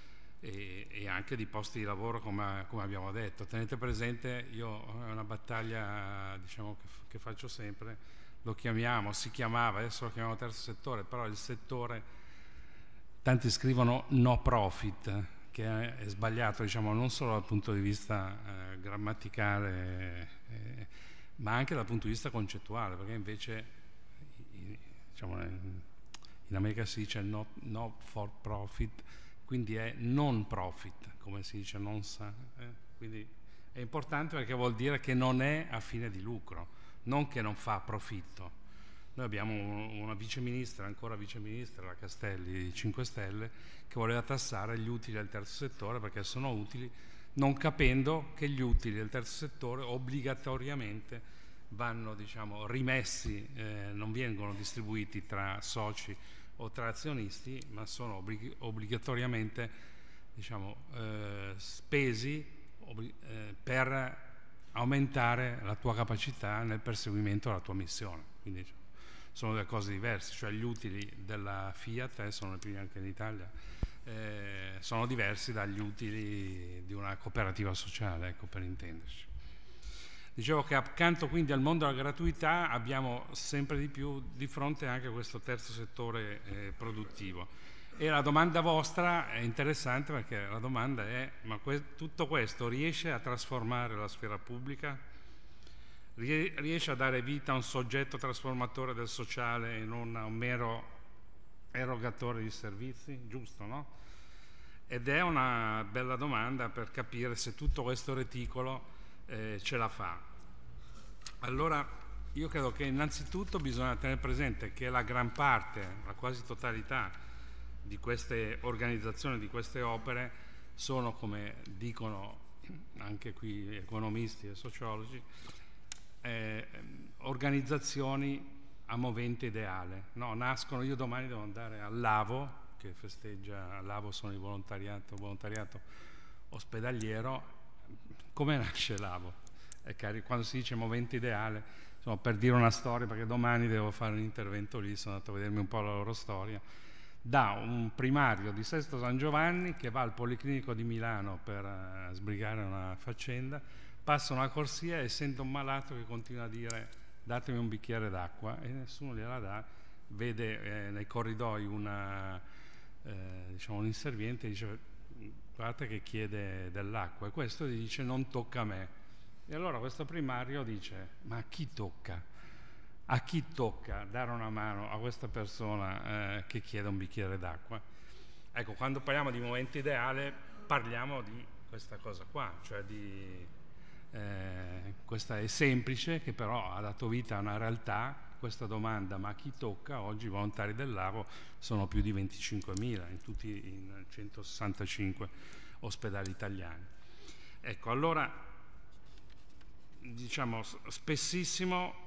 e, e anche di posti di lavoro come, come abbiamo detto. Tenete presente, io è una battaglia diciamo, che, che faccio sempre, lo chiamiamo, si chiamava, adesso lo chiamiamo terzo settore, però il settore, tanti scrivono no profit, che è, è sbagliato, diciamo, non solo dal punto di vista eh, grammaticale, eh, ma anche dal punto di vista concettuale, perché invece in, diciamo, in America si dice no, no for profit, quindi è non profit, come si dice, non sa, eh? Quindi è importante perché vuol dire che non è a fine di lucro, non che non fa profitto. Noi abbiamo una viceministra, ancora viceministra, la Castelli di cinque Stelle, che voleva tassare gli utili del terzo settore perché sono utili, non capendo che gli utili del terzo settore obbligatoriamente vanno, diciamo, rimessi, eh, non vengono distribuiti tra soci o tra azionisti, ma sono obblig- obbligatoriamente, diciamo, eh, spesi obbli- eh, per aumentare la tua capacità nel perseguimento della tua missione. Quindi diciamo, sono delle cose diverse, cioè gli utili della Fiat, eh, sono i primi anche in Italia, eh, sono diversi dagli utili di una cooperativa sociale, ecco, per intenderci. Dicevo che accanto quindi al mondo della gratuità abbiamo sempre di più di fronte anche questo terzo settore eh, produttivo. E la domanda vostra è interessante, perché la domanda è: ma que- tutto questo riesce a trasformare la sfera pubblica? Rie- riesce a dare vita a un soggetto trasformatore del sociale e non a un mero erogatore di servizi? Giusto, no? Ed è una bella domanda per capire se tutto questo reticolo eh, ce la fa. Allora, io credo che innanzitutto bisogna tenere presente che la gran parte, la quasi totalità di queste organizzazioni, di queste opere, sono, come dicono anche qui economisti e sociologi, eh, organizzazioni a movente ideale. No, nascono, io domani devo andare all'Avo, che festeggia, l'Avo sono il volontariato, volontariato ospedaliero. Come nasce l'Avo? Quando si dice movente ideale, insomma, per dire una storia, perché domani devo fare un intervento lì, sono andato a vedermi un po' la loro storia, da un primario di Sesto San Giovanni che va al Policlinico di Milano per uh, sbrigare una faccenda, passa una corsia e sente un malato che continua a dire: datemi un bicchiere d'acqua, e nessuno gliela dà. Vede eh, nei corridoi una, eh, diciamo, un inserviente e dice: guardate che chiede dell'acqua, e questo gli dice: non tocca a me. E allora questo primario dice: ma a chi tocca? A chi tocca dare una mano a questa persona eh, che chiede un bicchiere d'acqua? Ecco, quando parliamo di momento ideale parliamo di questa cosa qua, cioè di eh, questa è semplice, che però ha dato vita a una realtà. Questa domanda, ma a chi tocca? Oggi i volontari dell'Avo sono più di venticinquemila in tutti in centosessantacinque ospedali italiani. Ecco, allora, diciamo, spessissimo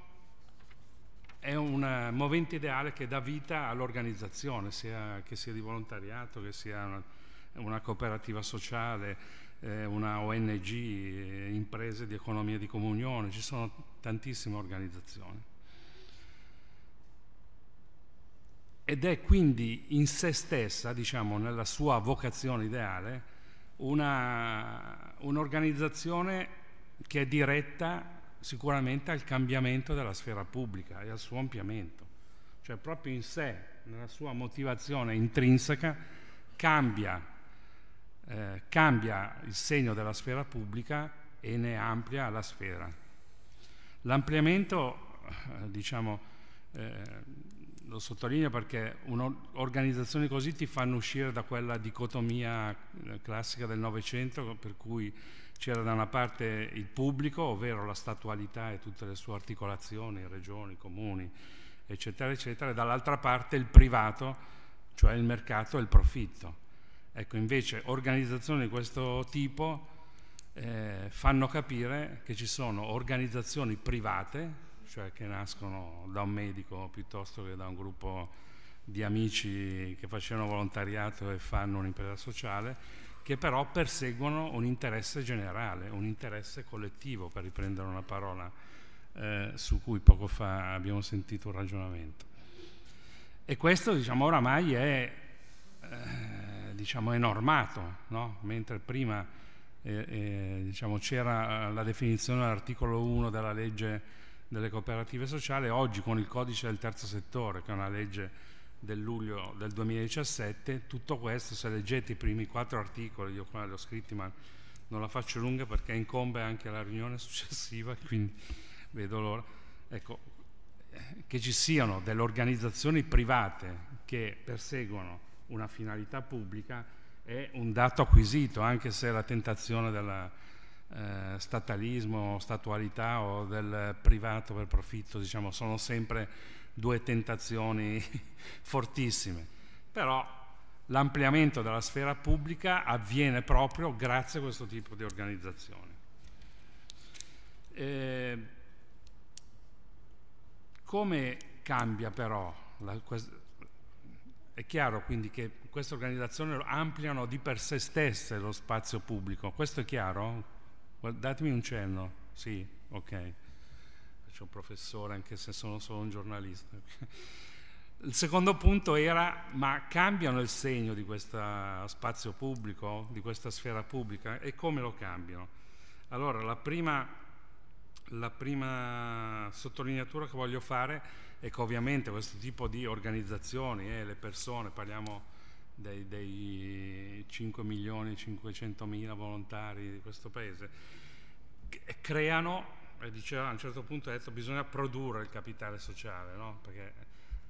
è un movente ideale che dà vita all'organizzazione, sia che sia di volontariato, che sia una, una cooperativa sociale, eh, una O N G, eh, imprese di economia di comunione. Ci sono tantissime organizzazioni. Ed è quindi in sé stessa, diciamo, nella sua vocazione ideale, una, un'organizzazione che è diretta sicuramente al cambiamento della sfera pubblica e al suo ampliamento. Cioè proprio in sé, nella sua motivazione intrinseca, cambia, eh, cambia il segno della sfera pubblica e ne amplia la sfera. L'ampliamento, eh, diciamo, eh, lo sottolineo perché un'organizzazione così ti fanno uscire da quella dicotomia classica del Novecento, per cui c'era da una parte il pubblico, ovvero la statualità e tutte le sue articolazioni, regioni, comuni, eccetera, eccetera, e dall'altra parte il privato, cioè il mercato e il profitto. Ecco, invece organizzazioni di questo tipo eh, fanno capire che ci sono organizzazioni private, cioè che nascono da un medico piuttosto che da un gruppo di amici che facevano volontariato e fanno un'impresa sociale, che però perseguono un interesse generale, un interesse collettivo, per riprendere una parola eh, su cui poco fa abbiamo sentito un ragionamento. E questo, diciamo, oramai è, eh, diciamo, è normato, no? Mentre prima eh, eh, diciamo, c'era la definizione dell'articolo uno della legge delle cooperative sociali, oggi con il codice del terzo settore, che è una legge del luglio del duemiladiciassette, tutto questo, se leggete i primi quattro articoli, io qua li ho scritti ma non la faccio lunga perché incombe anche la riunione successiva, quindi vedo l'ora, ecco, che ci siano delle organizzazioni private che perseguono una finalità pubblica è un dato acquisito, anche se la tentazione del eh, statalismo, statualità o del privato per profitto, diciamo, sono sempre due tentazioni fortissime, però l'ampliamento della sfera pubblica avviene proprio grazie a questo tipo di organizzazioni. Eh, come cambia però? La, è chiaro quindi che queste organizzazioni ampliano di per sé stesse lo spazio pubblico, questo è chiaro? Datemi un cenno. Sì, ok. Faccio un professore anche se sono solo un giornalista. Il secondo punto era, ma cambiano il segno di questo spazio pubblico, di questa sfera pubblica, e come lo cambiano? Allora, la prima, la prima sottolineatura che voglio fare è che ovviamente questo tipo di organizzazioni, eh, le persone, parliamo dei, dei cinque milioni cinquecentomila volontari di questo paese, creano, e diceva a un certo punto, ha detto, bisogna produrre il capitale sociale, no? Perché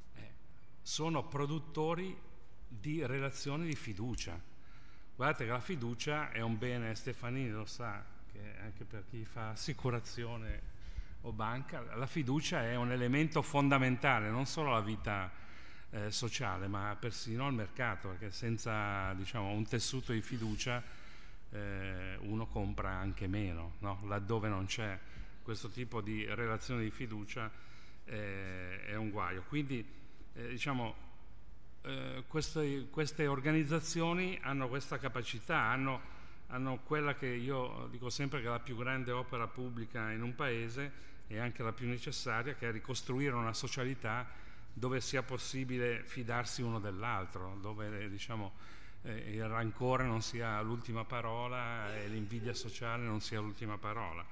sono produttori di relazioni di fiducia. Guardate che la fiducia è un bene, Stefanini lo sa, che anche per chi fa assicurazione o banca, la fiducia è un elemento fondamentale, non solo alla vita eh, sociale, ma persino al mercato, perché senza, diciamo, un tessuto di fiducia eh, uno compra anche meno, no? Laddove non c'è questo tipo di relazione di fiducia eh, è un guaio. Quindi Eh, diciamo, eh, queste, queste organizzazioni hanno questa capacità, hanno, hanno quella che io dico sempre che è la più grande opera pubblica in un paese e anche la più necessaria, che è ricostruire una socialità dove sia possibile fidarsi uno dell'altro, dove diciamo, eh, il rancore non sia l'ultima parola e l'invidia sociale non sia l'ultima parola.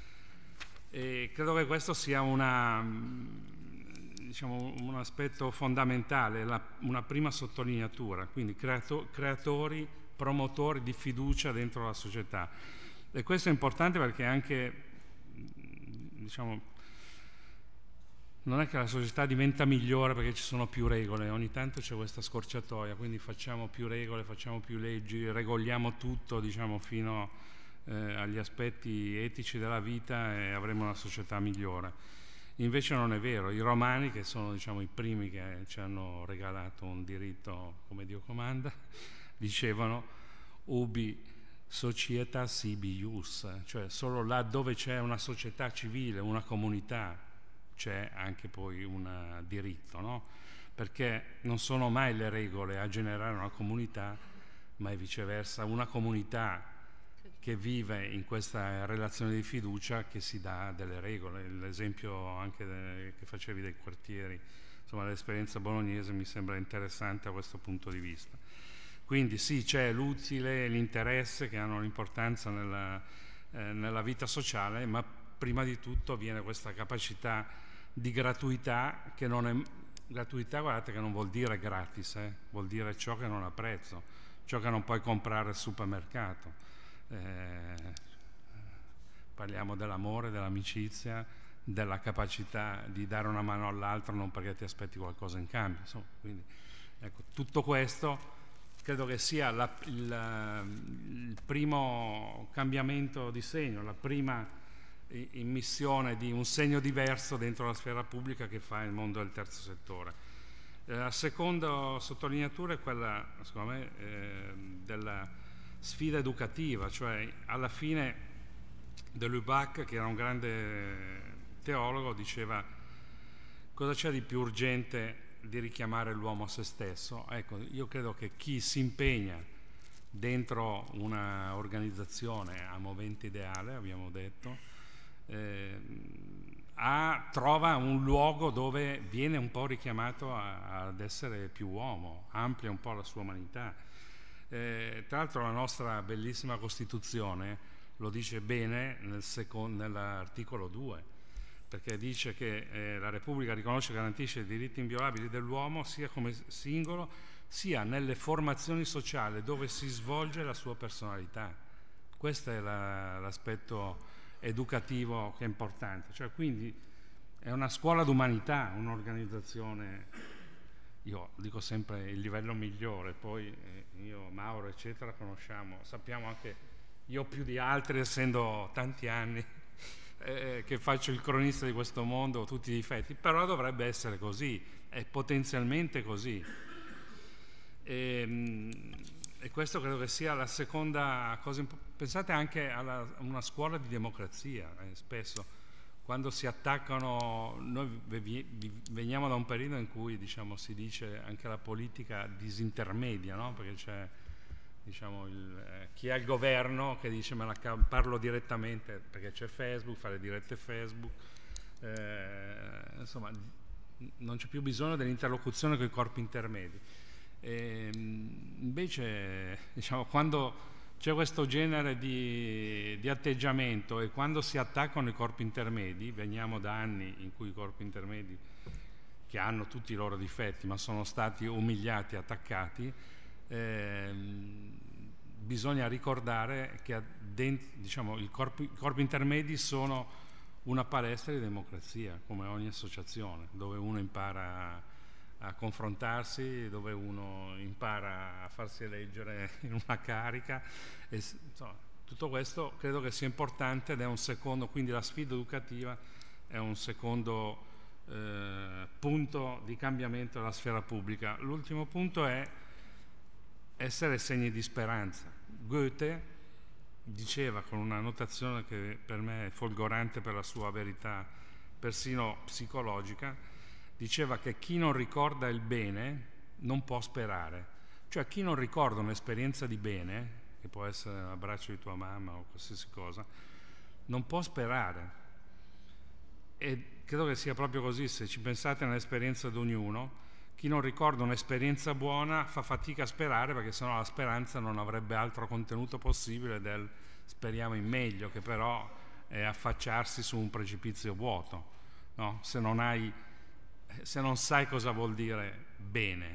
E credo che questo sia una... diciamo, un aspetto fondamentale, la, una prima sottolineatura, quindi creato, creatori, promotori di fiducia dentro la società. E questo è importante perché anche, diciamo, non è che la società diventa migliore perché ci sono più regole, ogni tanto c'è questa scorciatoia, quindi facciamo più regole, facciamo più leggi, regoliamo tutto, diciamo, fino eh, agli aspetti etici della vita e avremo una società migliore. Invece non è vero, i romani, che sono, diciamo, i primi che ci hanno regalato un diritto come Dio comanda, dicevano ubi societas sibi ius, cioè solo là dove c'è una società civile, una comunità, c'è anche poi un diritto, no? Perché non sono mai le regole a generare una comunità, ma è viceversa, una comunità che vive in questa relazione di fiducia che si dà delle regole. L'esempio anche de, che facevi dei quartieri, insomma l'esperienza bolognese mi sembra interessante a questo punto di vista. Quindi sì, c'è l'utile e l'interesse che hanno un'importanza nella, eh, nella vita sociale, ma prima di tutto viene questa capacità di gratuità, che non è gratuità, guardate che non vuol dire gratis, eh, vuol dire ciò che non ha prezzo, ciò che non puoi comprare al supermercato. Eh, parliamo dell'amore, dell'amicizia, della capacità di dare una mano all'altro non perché ti aspetti qualcosa in cambio, insomma, quindi, ecco, tutto questo credo che sia la, il, il primo cambiamento di segno, la prima immissione di un segno diverso dentro la sfera pubblica che fa il mondo del terzo settore. Eh, la seconda sottolineatura è quella, secondo me, eh, della sfida educativa, cioè alla fine de Lubac, che era un grande teologo, diceva cosa c'è di più urgente di richiamare l'uomo a se stesso. Ecco, io credo che chi si impegna dentro una organizzazione a movente ideale, abbiamo detto, eh, ha, trova un luogo dove viene un po' richiamato a, ad essere più uomo, amplia un po' la sua umanità. Eh, tra l'altro la nostra bellissima Costituzione lo dice bene nel nell'articolo due, perché dice che eh, la Repubblica riconosce e garantisce i diritti inviolabili dell'uomo sia come singolo sia nelle formazioni sociali dove si svolge la sua personalità. Questo è la, l'aspetto educativo che è importante, cioè quindi è una scuola d'umanità, un'organizzazione. Io dico sempre il livello migliore, poi eh, io, Mauro, eccetera, conosciamo, sappiamo anche, io più di altri, essendo tanti anni eh, che faccio il cronista di questo mondo, tutti i difetti, però dovrebbe essere così, è potenzialmente così. E, e questo credo che sia la seconda cosa. Pensate anche a una scuola di democrazia, eh, spesso quando si attaccano, noi veniamo da un periodo in cui, diciamo, si dice anche la politica disintermedia, no? Perché c'è, diciamo, il, eh, chi è al governo che dice me la parlo direttamente perché c'è Facebook, fare dirette Facebook, eh, insomma non c'è più bisogno dell'interlocuzione con i corpi intermedi. E, invece, diciamo, quando c'è questo genere di, di atteggiamento e quando si attaccano i corpi intermedi, veniamo da anni in cui i corpi intermedi, che hanno tutti i loro difetti, ma sono stati umiliati, attaccati, eh, bisogna ricordare che dentro, diciamo, i corpi, i corpi intermedi sono una palestra di democrazia, come ogni associazione, dove uno impara a a confrontarsi, dove uno impara a farsi eleggere in una carica, e, insomma, tutto questo credo che sia importante ed è un secondo, quindi la sfida educativa è un secondo eh, punto di cambiamento della sfera pubblica. L'ultimo punto è essere segni di speranza. Goethe diceva, con una notazione che per me è folgorante per la sua verità persino psicologica, diceva che chi non ricorda il bene non può sperare. Cioè chi non ricorda un'esperienza di bene, che può essere l'abbraccio di tua mamma o qualsiasi cosa, non può sperare. E credo che sia proprio così, se ci pensate nell'esperienza di ognuno, chi non ricorda un'esperienza buona fa fatica a sperare, perché sennò la speranza non avrebbe altro contenuto possibile del speriamo in meglio, che però è affacciarsi su un precipizio vuoto, no? Se non hai se non sai cosa vuol dire bene.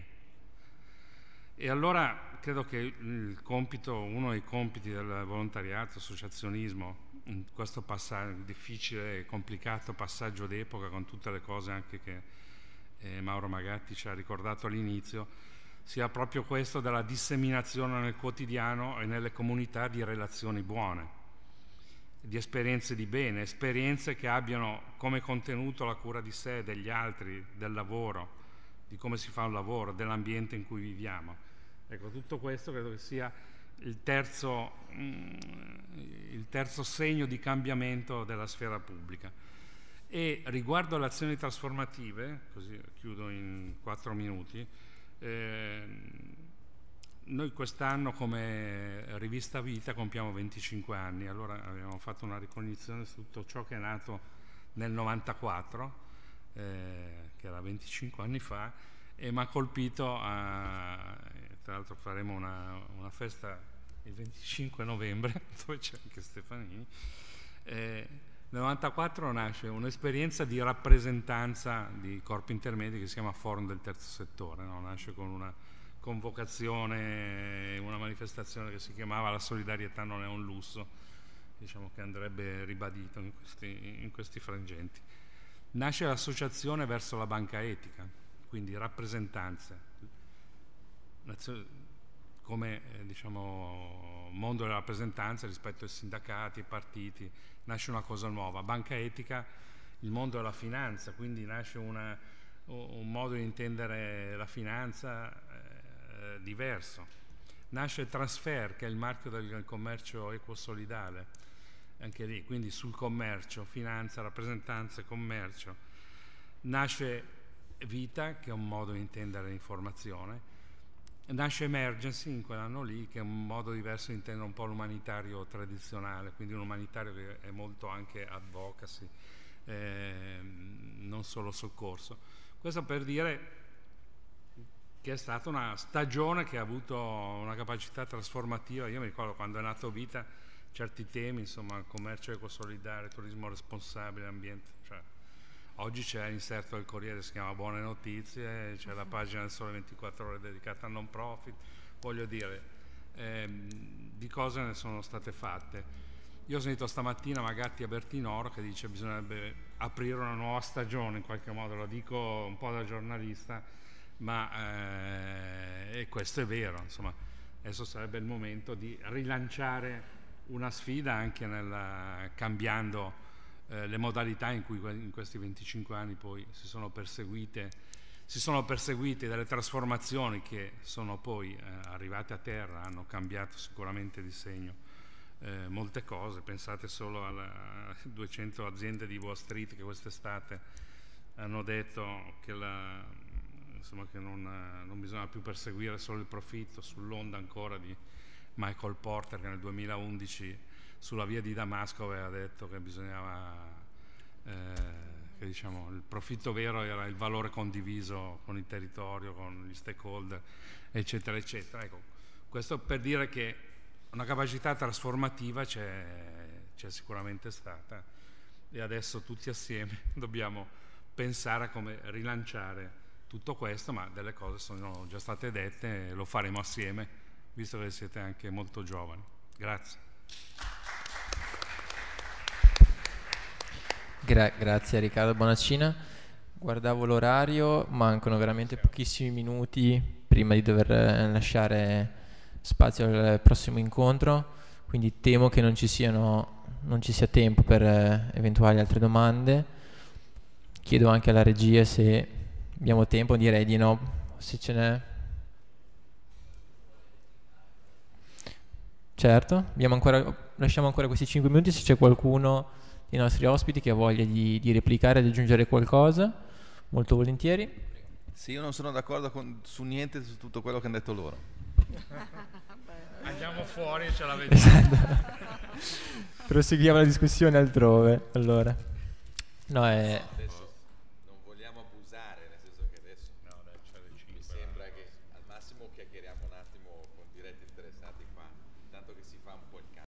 E allora credo che il compito, uno dei compiti del volontariato, associazionismo, in questo passaggio, difficile e complicato passaggio d'epoca, con tutte le cose anche che eh, Mauro Magatti ci ha ricordato all'inizio, sia proprio questo della disseminazione nel quotidiano e nelle comunità di relazioni buone, di esperienze di bene, esperienze che abbiano come contenuto la cura di sé, degli altri, del lavoro, di come si fa un lavoro, dell'ambiente in cui viviamo. Ecco, tutto questo credo che sia il terzo, mm, il terzo segno di cambiamento della sfera pubblica. E riguardo alle azioni trasformative, così chiudo in quattro minuti, eh, noi quest'anno come Rivista Vita compiamo venticinque anni, allora abbiamo fatto una ricognizione su tutto ciò che è nato nel novantaquattro, eh, che era venticinque anni fa, e mi ha colpito, a, tra l'altro faremo una, una festa il venticinque novembre, dove c'è anche Stefanini. Eh, nel novantaquattro nasce un'esperienza di rappresentanza di corpi intermedi che si chiama Forum del Terzo Settore, no? Nasce con una convocazione, una manifestazione che si chiamava La solidarietà non è un lusso, diciamo che andrebbe ribadito in questi, in questi frangenti. Nasce l'associazione verso la banca etica, quindi rappresentanze, come eh, diciamo mondo della rappresentanza rispetto ai sindacati, ai partiti, nasce una cosa nuova. Banca etica, il mondo della finanza, quindi nasce una, un modo di intendere la finanza eh, diverso. Nasce Transfer, che è il marchio del commercio equo-solidale, anche lì, quindi sul commercio, finanza, rappresentanza e commercio. Nasce Vita, che è un modo di intendere l'informazione. Nasce Emergency in quell'anno lì, che è un modo diverso di intendere un po' l'umanitario tradizionale, quindi un umanitario che è molto anche advocacy, eh, non solo soccorso. Questo per dire che è stata una stagione che ha avuto una capacità trasformativa. Io mi ricordo quando è nato Vita, certi temi, insomma, commercio ecosolidale, turismo responsabile, ambiente, cioè, oggi c'è l'inserto del Corriere, si chiama Buone Notizie, c'è la pagina del Sole ventiquattro Ore dedicata a non profit, voglio dire, ehm, di cose ne sono state fatte. Io ho sentito stamattina Magatti a Bertinoro che dice che bisognerebbe aprire una nuova stagione, in qualche modo, lo dico un po' da giornalista, ma eh, e questo è vero, insomma, adesso sarebbe il momento di rilanciare una sfida anche nel, cambiando eh, le modalità in cui in questi venticinque anni poi si sono perseguite, si sono perseguite delle trasformazioni che sono poi eh, arrivate a terra, hanno cambiato sicuramente di segno eh, molte cose. Pensate solo alle duecento aziende di Wall Street che quest'estate hanno detto che, la, insomma, che non, non bisogna più perseguire solo il profitto, sull'onda ancora di Michael Porter che nel duemilaundici sulla via di Damasco aveva detto che bisognava, eh, che diciamo, il profitto vero era il valore condiviso con il territorio, con gli stakeholder, eccetera, eccetera. Ecco, questo per dire che una capacità trasformativa c'è sicuramente stata e adesso tutti assieme dobbiamo pensare a come rilanciare tutto questo, ma delle cose sono già state dette e lo faremo assieme, visto che siete anche molto giovani. Grazie. Gra grazie a Riccardo Bonaccina. Guardavo l'orario, mancano veramente pochissimi minuti prima di dover lasciare spazio al prossimo incontro, quindi temo che non ci siano, non ci sia tempo per eventuali altre domande. Chiedo anche alla regia se abbiamo tempo, direi di no, se ce n'è. Certo, abbiamo ancora, lasciamo ancora questi cinque minuti se c'è qualcuno dei nostri ospiti che ha voglia di, di replicare, di aggiungere qualcosa, molto volentieri. Sì, io non sono d'accordo su niente su tutto quello che hanno detto loro. Andiamo fuori e ce la vediamo. Esatto. Proseguiamo la discussione altrove, allora. No, è...